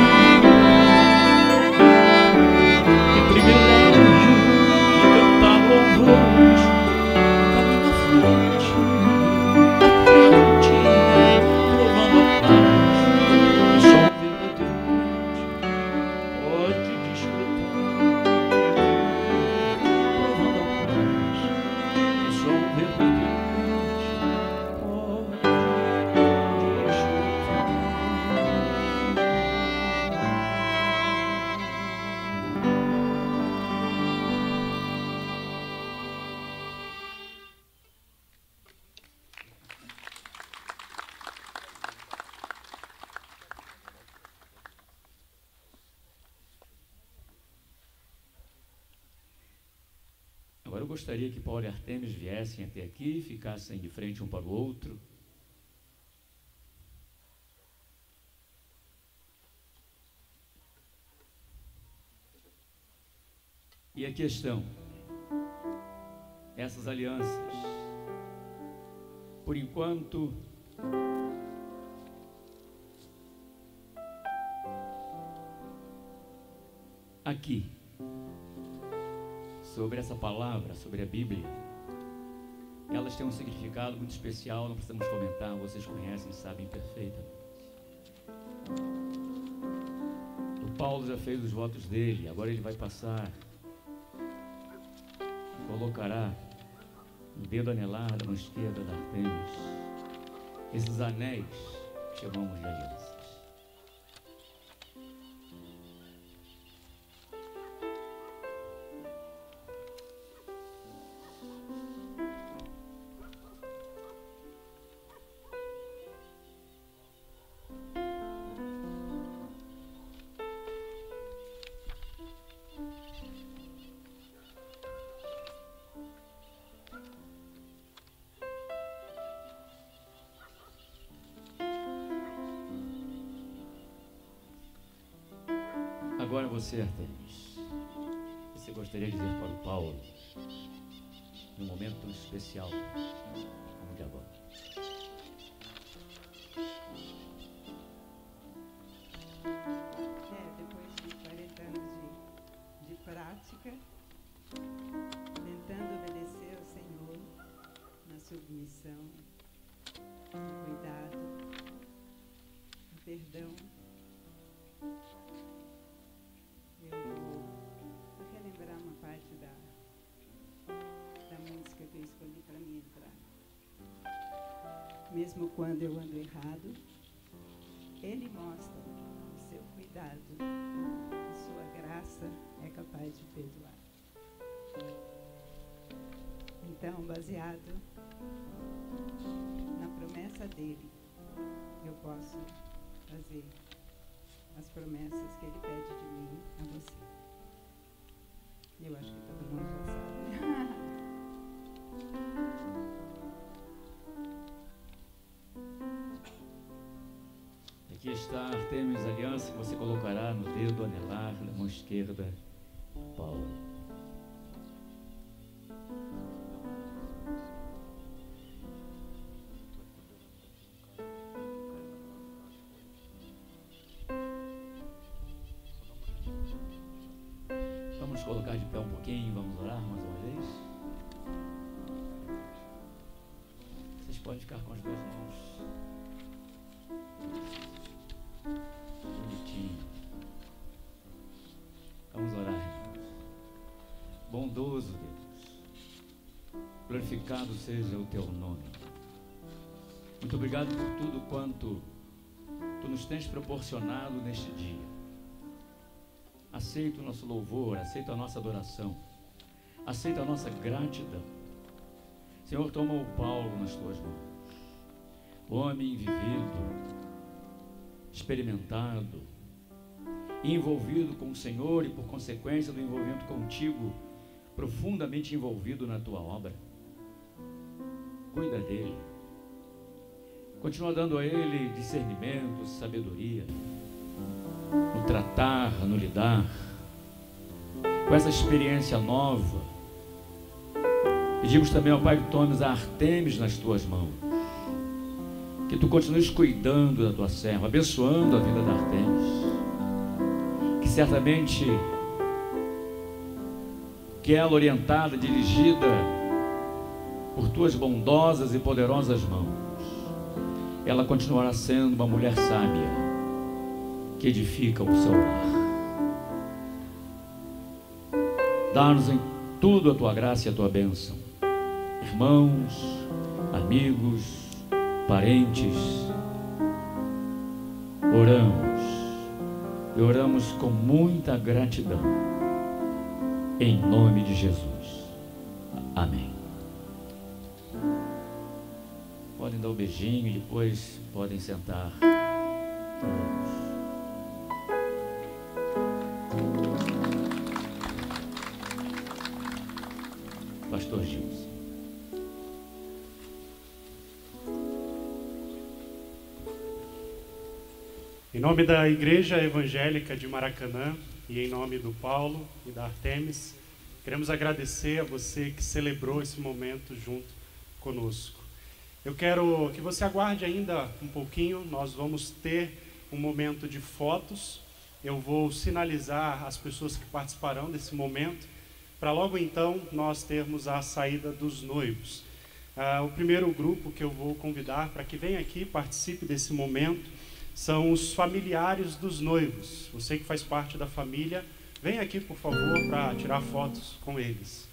S5: Que privilégio de cantar louvores no caminho à frente, à frente, provando a paz que só o verdadeiro crente pode desfrutar. Provando a paz que só o verdadeiro crente pode desfrutar. Agora eu gostaria que Paulo e Artemis viessem até aqui, ficassem de frente um para o outro. E a questão, essas alianças, por enquanto, aqui, sobre essa palavra, sobre a Bíblia, elas têm um significado muito especial, não precisamos comentar, vocês conhecem, sabem perfeitamente. O Paulo já fez os votos dele, agora ele vai passar, colocará o dedo anelar da mão esquerda da Artemis, esses anéis que chamamos de alianças. Agora você, Artemis, você gostaria de dizer para o Paulo, num momento tão especial como o de agora?
S6: É, depois de quarenta anos de, de prática, tentando obedecer ao Senhor na submissão, no cuidado, no perdão, eu vou relembrar uma parte da, da música que eu escolhi para mim entrar. Mesmo quando eu ando errado, Ele mostra o seu cuidado, a sua graça é capaz de perdoar. Então, baseado na promessa dele, eu posso fazer as promessas que ele pede de mim a você. Eu acho que todo mundo já sabe.
S2: a Artemis aliança que você colocará no dedo anelar da mão esquerda de Paulo. Vamos colocar de pé um pouquinho, vamos orar mais uma vez. Vocês podem ficar com as duas mãos. Bonitinho. Vamos orar, irmãos. Bondoso Deus, glorificado seja o teu nome. Muito obrigado por tudo quanto tu nos tens proporcionado neste dia. Aceita o nosso louvor, aceita a nossa adoração, aceita a nossa gratidão. Senhor, toma o Paulo nas tuas mãos, homem vivido, experimentado, envolvido com o Senhor e, por consequência do envolvimento contigo, profundamente envolvido na tua obra. Cuida dele, continua dando a ele discernimento, sabedoria, no tratar, no lidar com essa experiência nova. Pedimos também ao Pai que tomes a Artemis nas tuas mãos, que tu continues cuidando da tua serva, abençoando a vida da Artemis, que certamente que ela, orientada, dirigida por tuas bondosas e poderosas mãos, ela continuará sendo uma mulher sábia que edifica o seu lar. Dá-nos em tudo a tua graça e a tua bênção, irmãos, amigos, parentes. Oramos e oramos com muita gratidão, em nome de Jesus. Amém. Podem dar um beijinho e depois podem sentar. Pastor Gilson.
S7: Em nome da Igreja Evangélica de Maracanã e em nome do Paulo e da Artemis, queremos agradecer a você que celebrou esse momento junto conosco. Eu quero que você aguarde ainda um pouquinho, nós vamos ter um momento de fotos. Eu vou sinalizar as pessoas que participarão desse momento, para logo então nós termos a saída dos noivos. Ah, o primeiro grupo que eu vou convidar para que venha aqui, participe desse momento, são os familiares dos noivos. Você que faz parte da família, vem aqui por favor para tirar fotos com eles.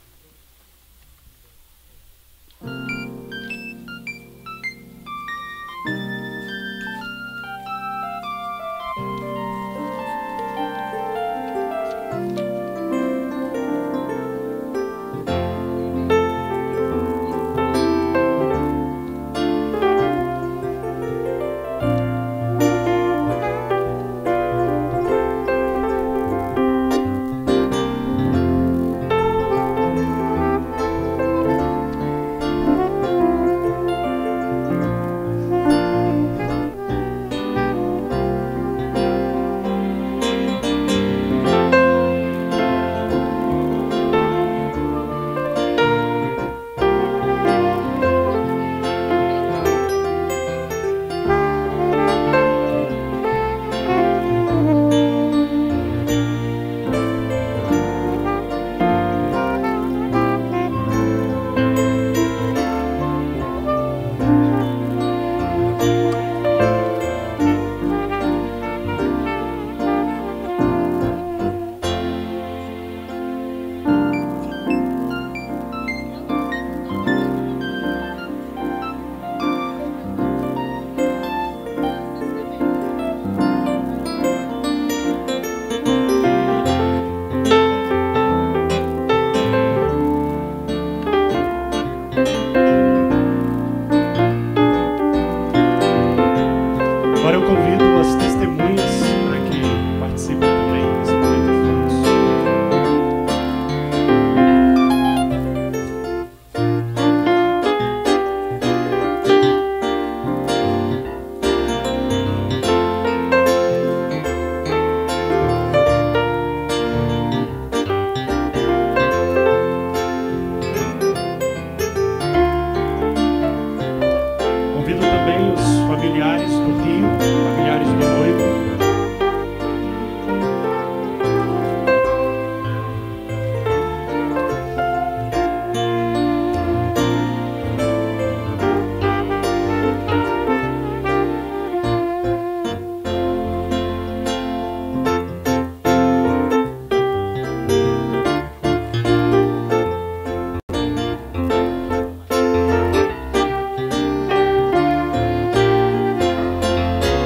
S7: familiares do Rio, familiares do noivo.
S8: Thank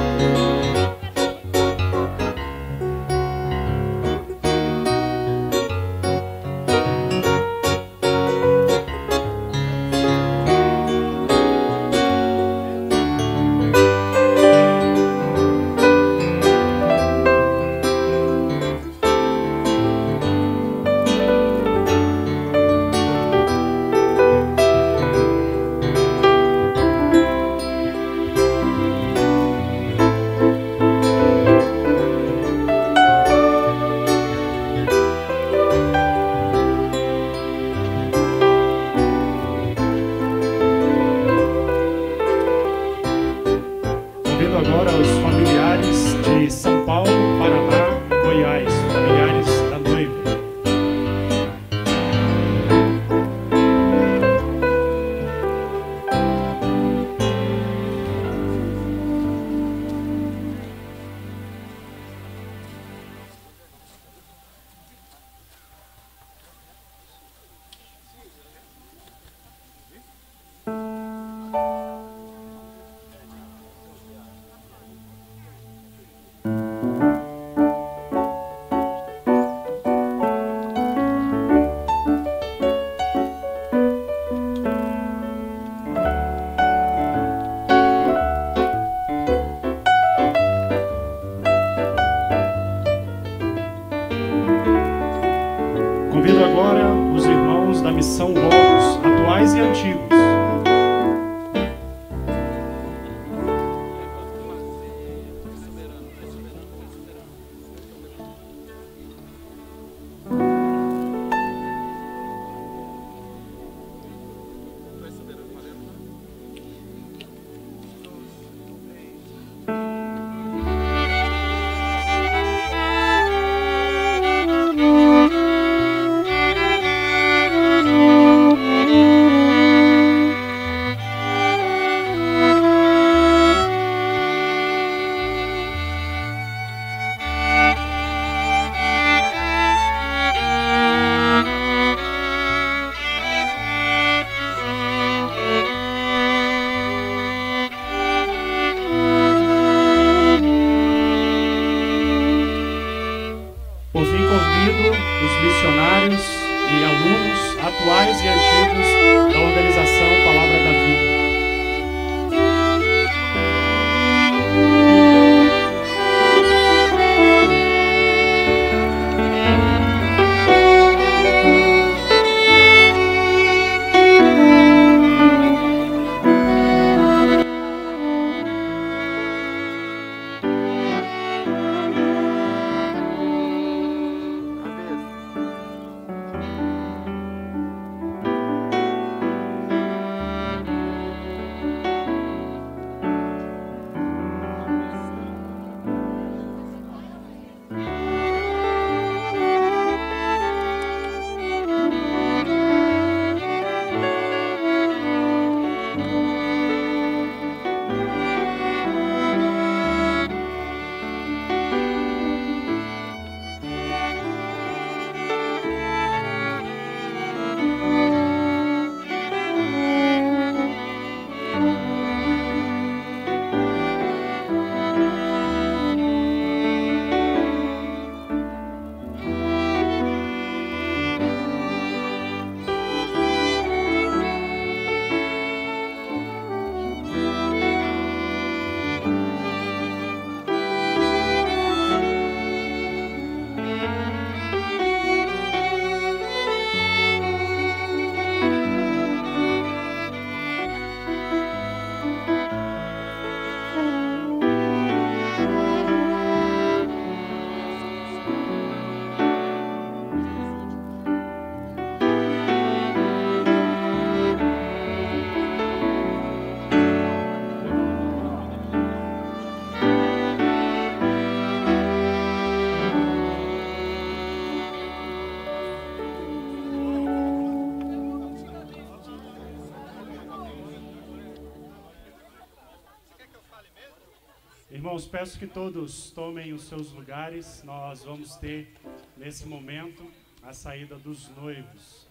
S7: Irmãos, peço que todos tomem os seus lugares. Nós vamos ter, nesse momento, a saída dos noivos.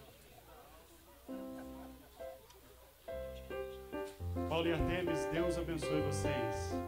S7: Paulo e Artemis, Deus abençoe vocês.